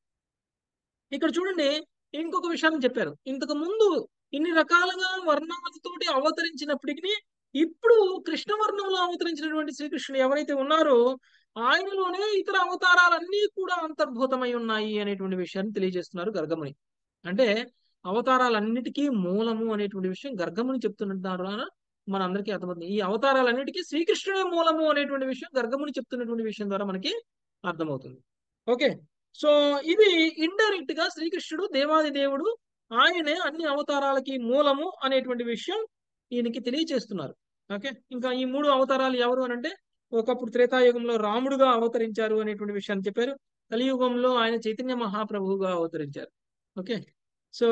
Speaker 1: ఇక్కడ చూడండి, ఇంకొక విషయాన్ని చెప్పారు. ఇంతకు ముందు ఇన్ని రకాలుగా వర్ణాలతోటి అవతరించినప్పటికీ ఇప్పుడు కృష్ణ వర్ణంలో అవతరించినటువంటి శ్రీకృష్ణుడు ఎవరైతే ఉన్నారో ఆయనలోనే ఇతర అవతారాలన్నీ కూడా అంతర్భూతమై ఉన్నాయి అనేటువంటి విషయాన్ని తెలియజేస్తున్నారు గర్గముని. అంటే అవతారాలన్నిటికీ మూలము అనేటువంటి విషయం గర్గముని చెప్తున్నారు అని మన అందరికీ అర్థమవుతుంది. ఈ అవతారాలన్నిటికీ శ్రీకృష్ణుడే మూలము అనేటువంటి విషయం గర్గముని చెప్తున్నటువంటి విషయం ద్వారా మనకి అర్థమవుతుంది. ఓకే, సో ఇది ఇండైరెక్ట్ గా శ్రీకృష్ణుడు దేవాది దేవుడు, ఆయనే అన్ని అవతారాలకి మూలము అనేటువంటి విషయం ఈయనకి తెలియచేస్తున్నారు. ఓకే, ఇంకా ఈ మూడు అవతారాలు ఎవరు అని అంటే, ఒకప్పుడు త్రేతాయుగంలో రాముడుగా అవతరించారు అనేటువంటి విషయాన్ని చెప్పారు. కలియుగంలో ఆయన చైతన్య మహాప్రభువుగా అవతరించారు. ఓకే, సో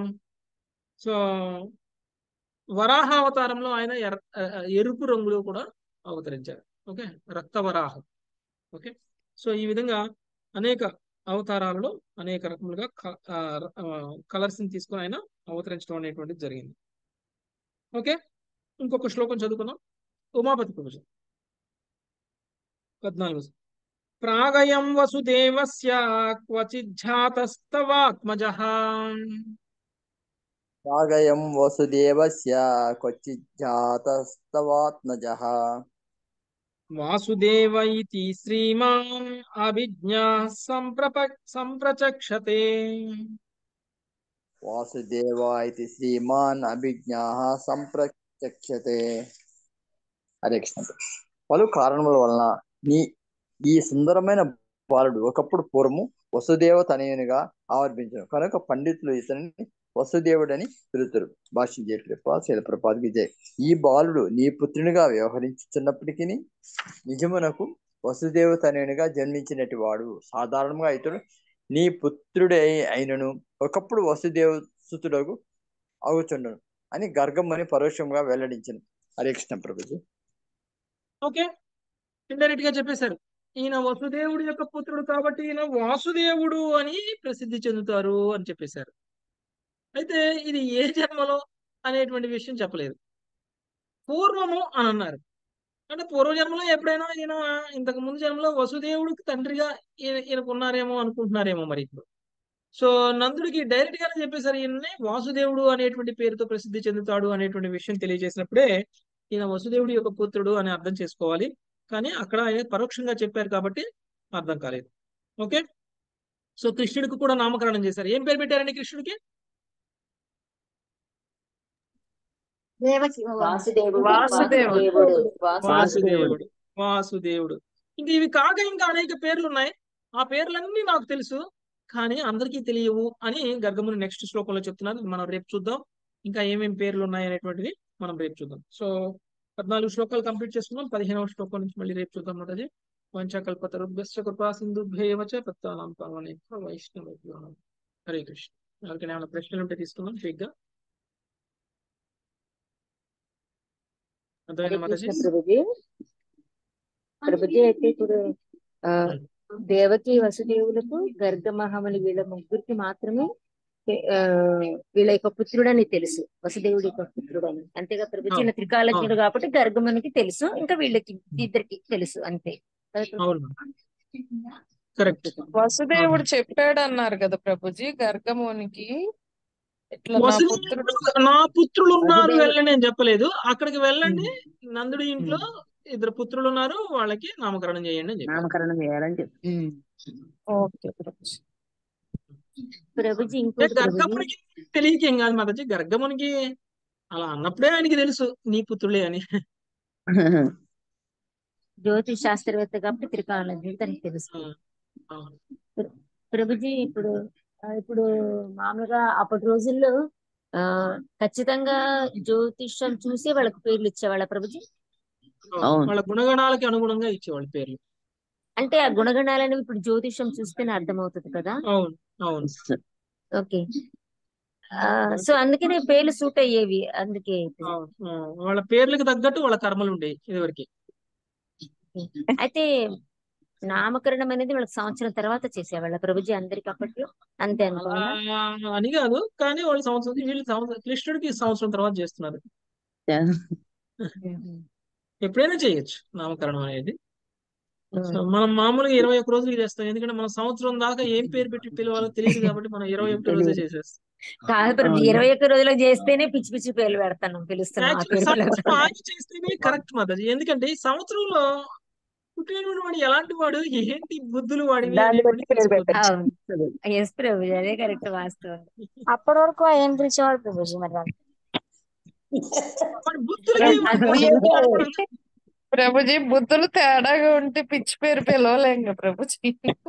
Speaker 1: సో వరాహ అవతారంలో ఆయన ఎర్ ఎరుపు రంగులో కూడా అవతరించారు. ఓకే, రక్త వరాహం. ఓకే, సో ఈ విధంగా అనేక అవతారాలలో అనేక రకములుగా కలర్స్ ని తీసుకుని ఆయన అవతరించడం అనేటువంటిది జరిగింది. ఓకే, ఇంకొక శ్లోకం చదువుకున్నాం. ఉమాపతి ప్రభుజ పద్నాలుగు. ప్రాగయం వసుదేవస్య క్వచిజ్జాతస్తవాత్మజః
Speaker 9: ప్రాగయం వసుదేవస్య క్వచిజ్జాతస్తవాత్మజః
Speaker 1: వాసుదేవ ఇతి శ్రీమాన్ అభిజ్ఞా సంప్రప సంప్రచక్షతే.
Speaker 9: వాసుదేవ ఇతి శ్రీమాన్ అభిజ్ఞాః సంప్రచక్షతే. హరే కృష్ణ. పలు కారణముల వలన నీ ఈ సుందరమైన బాలుడు ఒకప్పుడు పూర్వము వసుదేవ తనయునిగా ఆవిర్భించను కనుక పండితులు ఇతనిని వసుదేవుడని పిలుతురు. భాష్యం చేయట్లేప శిలప్రపాద్ విజయ్. ఈ బాలుడు నీ పుత్రునిగా వ్యవహరించుచున్నప్పటికీ నిజమునకు వసుదేవ తనయునిగా జన్మించినటి వాడు. సాధారణంగా ఇతడు నీ పుత్రుడే అయినను ఒకప్పుడు వసుదేవ సుతుడగు అవుచుండను అని గర్గమ్మని పరోక్షంగా వెల్లడించను. హరే కృష్ణ ప్రభుజీ.
Speaker 1: ఓకే, ఇండైరెక్ట్ గా చెప్పేశారు. ఈయన వసుదేవుడి యొక్క పుత్రుడు కాబట్టి ఈయన వాసుదేవుడు అని ప్రసిద్ధి చెందుతారు అని చెప్పేశారు. అయితే ఇది ఏ జన్మలో అనేటువంటి విషయం చెప్పలేదు. పూర్వము అని అన్నారు. అంటే పూర్వజన్మలో ఎప్పుడైనా ఈయన ఇంతకు ముందు జన్మలో వసుదేవుడికి తండ్రిగా ఈయన ఈయనకు ఉన్నారేమో అనుకుంటున్నారేమో మరి ఇప్పుడు. సో నందుడికి డైరెక్ట్ గానే చెప్పేశారు ఈయనని వాసుదేవుడు అనేటువంటి పేరుతో ప్రసిద్ధి చెందుతాడు అనేటువంటి విషయం తెలియజేసినప్పుడే ఈయన వసుదేవుడి యొక్క పుత్రుడు అని అర్థం చేసుకోవాలి. కానీ అక్కడ ఆయన పరోక్షంగా చెప్పారు కాబట్టి అర్థం కాలేదు. ఓకే, సో కృష్ణుడికి కూడా నామకరణం చేశారు. ఏం పేరు పెట్టారండి కృష్ణుడికి?
Speaker 3: వాసుదేవుడు
Speaker 1: వాసుదేవుడు వాసుదేవుడు ఇంకా ఇవి కాక ఇంకా అనేక పేర్లు ఉన్నాయి. ఆ పేర్లన్నీ నాకు తెలుసు కానీ అందరికీ తెలియవు అని గర్గముని నెక్స్ట్ శ్లోకంలో చెప్తున్నారు. మనం రేపు చూద్దాం ఇంకా ఏమేమి పేర్లు ఉన్నాయి అనేటువంటిది మనం రేపు చూద్దాం. సో పద్నాలుగు శ్లోకాలు కంప్లీట్ చేసుకున్నాం. పదిహేనవ శ్లోకం నుంచి మళ్ళీ రేపు చూద్దాం మాతాజీ. వంచకల్పతరుభ్యశ్చ కృపా సింధుభ్యేవ చ పత్తానాం పావనేభ్యో వైష్ణవేభ్యో నమః. హరే కృష్ణ. ఎవరికైనా ఏమైనా ప్రశ్నలు ఉంటే తీసుకుందాం క్విక్ గా.
Speaker 10: హరే
Speaker 1: అర్థమైందా మాతాజీ?
Speaker 10: కృష్ణ ప్రభుజీ. ప్రభుజీ అయితే ఇప్పుడు ఆ దేవకి వసుదేవులకు గర్గ మహాముని వీళ్ళ ముగ్గురికి మాత్రమే ఆ వీళ్ళ యొక్క పుత్రుడని తెలుసు, వసుదేవుడి యొక్క పుత్రుడని. అంతేగా ప్రభుజీ, ఈయన త్రికాలజ్ఞుడు కాబట్టి గర్గమునికి తెలుసు, ఇంకా వీళ్ళకి ఇద్దరికి తెలుసు అంతే.
Speaker 1: కరెక్ట్.
Speaker 3: వసుదేవుడు చెప్పాడు అన్నారు కదా ప్రభుజీ గర్గమునికి, ఇట్లా నా పుత్రుడు
Speaker 1: నా పుత్రులు ఉన్నారు వెళ్ళండి అని చెప్పలేదు. అక్కడికి వెళ్ళండి, నందుడి ఇంట్లో ఇద్దరు పుత్రులు ఉన్నారు, వాళ్ళకి నామకరణం చేయండి అని చెప్పి
Speaker 2: నామకరణం చేయాలని చెప్పి.
Speaker 3: ఓకే ప్రభుజీ.
Speaker 10: ప్రభుజీ ఇంకోటి
Speaker 1: గర్గమునికి తెలియకేం కాదు మాతాజీ, గర్గమునికి అలా అన్నప్పుడే ఆయనకి తెలుసు నీ పుత్రులే అని.
Speaker 10: జ్యోతిష్ శాస్త్రవేత్త కాబట్టి త్రికాలజ్ఞుడు తనకి తెలుసు. ప్రభుజీ ఇప్పుడు ఇప్పుడు మామూలుగా అప్పటి రోజుల్లో ఆ ఖచ్చితంగా జ్యోతిష్యం చూసి వాళ్ళకి పేర్లు ఇచ్చేవాళ్ళ ప్రభుజీ?
Speaker 1: వాళ్ళ గుణగణాలకి అనుగుణంగా ఇచ్చేవాళ్ళు పేర్లు.
Speaker 10: అంటే ఆ గుణగణాలనేవి ఇప్పుడు జ్యోతిష్యం చూస్తేనే అర్థమవుతుంది కదా?
Speaker 1: అవును అవును.
Speaker 10: ఓకే. సో అందుకనే పేర్లు సూట్ అయ్యేవి. అందుకే
Speaker 1: వాళ్ళ పేర్లకు తగ్గట్టు వాళ్ళ కర్మలు ఉండేవి ఇదివరకు.
Speaker 10: అయితే నామకరణం అనేది వాళ్ళకి సంవత్సరం తర్వాత చేసేవాళ్ళ ప్రభుజీ అందరికి అప్పట్లో? అంతే అనుకోవాలా
Speaker 1: అని కాదు, కానీ వాళ్ళు సంవత్సరం వీళ్ళు సంవత్సరం కృష్ణుడికి సంవత్సరం తర్వాత చేస్తున్నారు. ఎప్పుడైనా చేయొచ్చు నామకరణం అనేది. మనం మామూలుగా ఇరవై ఒక్క రోజులకి చేస్తాం, ఎందుకంటే మనం సంవత్సరం దాకా ఏం పేరు పెట్టి పిలవాలో తెలియదు కాబట్టి మనం ఇరవై ఒకటి రోజే చేసేస్తాం.
Speaker 10: కాదు ప్రభుజీ, ఇరవై ఒక్క రోజులకు చేస్తేనే పిచ్చి పిచ్చి పేర్లు పెడతాను పిలుస్తున్నాం.
Speaker 1: చేస్తేనే కరెక్ట్ మాతాజీ, ఎందుకంటే ఈ సంవత్సరంలో పుట్టినటువంటి వాడు ఎలాంటి వాడు, ఏంటి బుద్ధులు వాడివి.
Speaker 10: ఎస్ ప్రభుజీ, అదే కరెక్ట్ వాస్తవం.
Speaker 8: అప్పటి వరకు ఏం పిలిచేవాడు ప్రభుజీ మరి?
Speaker 3: ప్రభుజీ బుద్ధులు తేడాగా ఉంటే పిచ్చి పేరు పిలవలేం ప్రభుజీ.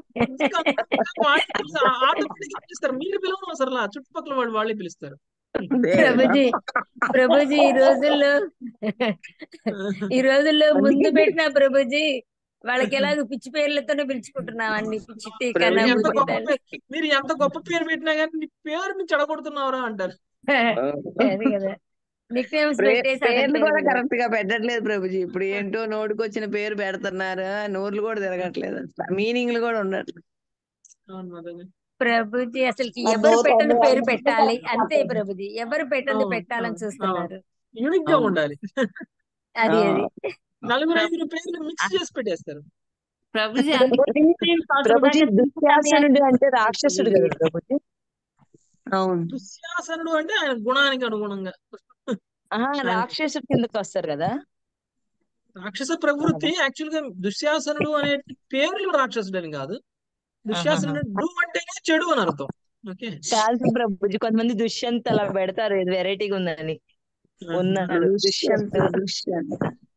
Speaker 1: పిలుస్తారు, మీరు పిలవడం అసలు చుట్టుపక్కల వాడు వాళ్ళే పిలుస్తారు.
Speaker 10: ప్రభుజీ ప్రభుజీ ఈ రోజుల్లో ఈ రోజుల్లో ముందు పెట్టిన ప్రభుజీ వాళ్ళకి ఎలాగో పిచ్చి పేర్లతోనే పిలుచుకుంటున్నాం అన్ని. పిచ్చి కన్నా
Speaker 1: మీరు ఎంత గొప్ప పేరు పెట్టినా కానీ నీ పేరుని చెడగొడుతున్నావురా అంటారు.
Speaker 10: అదే కదా, నిక్ నేమ్స్
Speaker 2: పేర్లు కూడా కరెక్ట్ గా పెట్టట్లేదు ప్రభుజీ. ఇప్పుడు ఏంటో నోటికి వచ్చిన పేరు పెడుతున్నారు, నోర్లు కూడా తిరగట్లేదు, మీనింగ్లు కూడా ఉండట్లేదు.
Speaker 10: ప్రభుజీ అసలు ఎవరు పెట్టని పేరు పెట్టాలి అంతే ప్రభుజీ, ఎవరు పెట్టని పెట్టాలని చూస్తున్నారు.
Speaker 1: యూనిక్ గా ఉండాలి.
Speaker 10: అది అది
Speaker 1: నలుగురు ఐదుగురు పేర్లు మిక్స్ చేసి పెట్టేస్తారు.
Speaker 10: ప్రభుజీ
Speaker 2: ప్రభుజీ దుశ్శాసనుడు అంటే రాక్షసుడు కదా ప్రభుజీ? అవును.
Speaker 1: దుశ్శాసనుడు అంటే ఆయన గుణానికి అనుగుణంగా
Speaker 2: రాక్షసుడు కిందకి వస్తారు కదా.
Speaker 1: రాక్షస ప్రవృత్తి యాక్చువల్ గా దుశ్శాసనుడు అనే పేర్లు రాక్షసుడు అని కాదు. దుశ్శాసనుడు డు అంటేనే చెడు అని అర్థం. ఓకే
Speaker 2: కాదు ప్రభుజీ, కొంతమంది దుష్యంత్ అలా పెడతారు, ఇది వెరైటీగా ఉందని. ఉన్నాడు దుష్యంత్. దుష్యంత్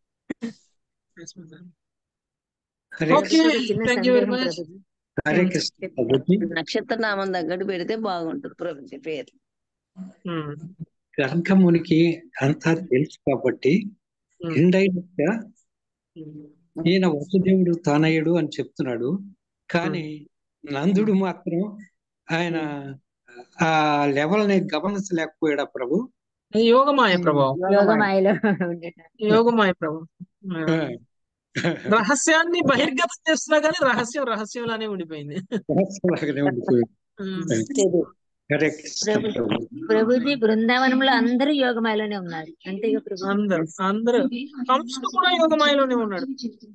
Speaker 2: నక్షత్ర నామం తగ్గట్టు పెడితే బాగుంటుంది ప్రభుజీ పేరు.
Speaker 11: గర్గమునికి అంతా తెలుసు కాబట్టి ఇండైరెక్ట్ గా ఈయన వసుదేవుడు తనయుడు అని చెప్తున్నాడు. కానీ నందుడు మాత్రం ఆయన ఆ లెవెల్ ని గమనించలేకపోయాడా ప్రభు?
Speaker 1: యోగమాయ ప్రభావం,
Speaker 10: యోగమాయలో
Speaker 1: యోగమాయ ప్రభావం. రహస్యాన్ని బహిర్గతం చేస్తున్నా కానీ రహస్యం రహస్యంలానే ఉండిపోయింది.
Speaker 10: ప్రభుజీ బృందావనంలో అందరూ యోగమాయలోనే ఉన్నారు అంతేగా ప్రభు?
Speaker 1: అందరూ అందరూ కంసుడు కూడా యోగమాయలోనే ఉన్నాడు.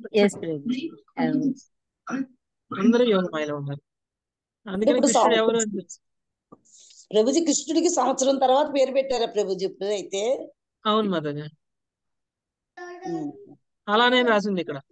Speaker 1: అందరూ యోగమాయలో ఉన్నారు. అందుకని కృష్ణుడు ఎవరు
Speaker 6: ప్రభుజీ కృష్ణుడికి సంవత్సరం తర్వాత పేరు పెట్టారా ప్రభుజీ ఇప్పుడు అయితే?
Speaker 1: అవును మాతాజీ, అలానే రాసింది ఇక్కడ.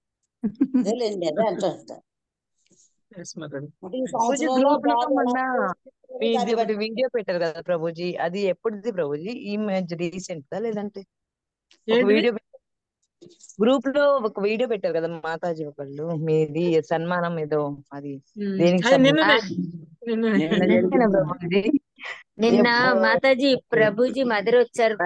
Speaker 2: వీడియో పెట్టారు కదా ప్రభుజీ, అది ఎప్పుడుది ప్రభుజీ? ఈ మధ్య రీసెంట్ దా లేదంటే వీడియో గ్రూప్ లో ఒక వీడియో పెట్టారు కదా మాతాజీ ఒకళ్ళు, మీది సన్మానం ఏదో, అది దేనికి
Speaker 10: నిన్న మాతాజీ ప్రభుజీ మదర్ వచ్చారు.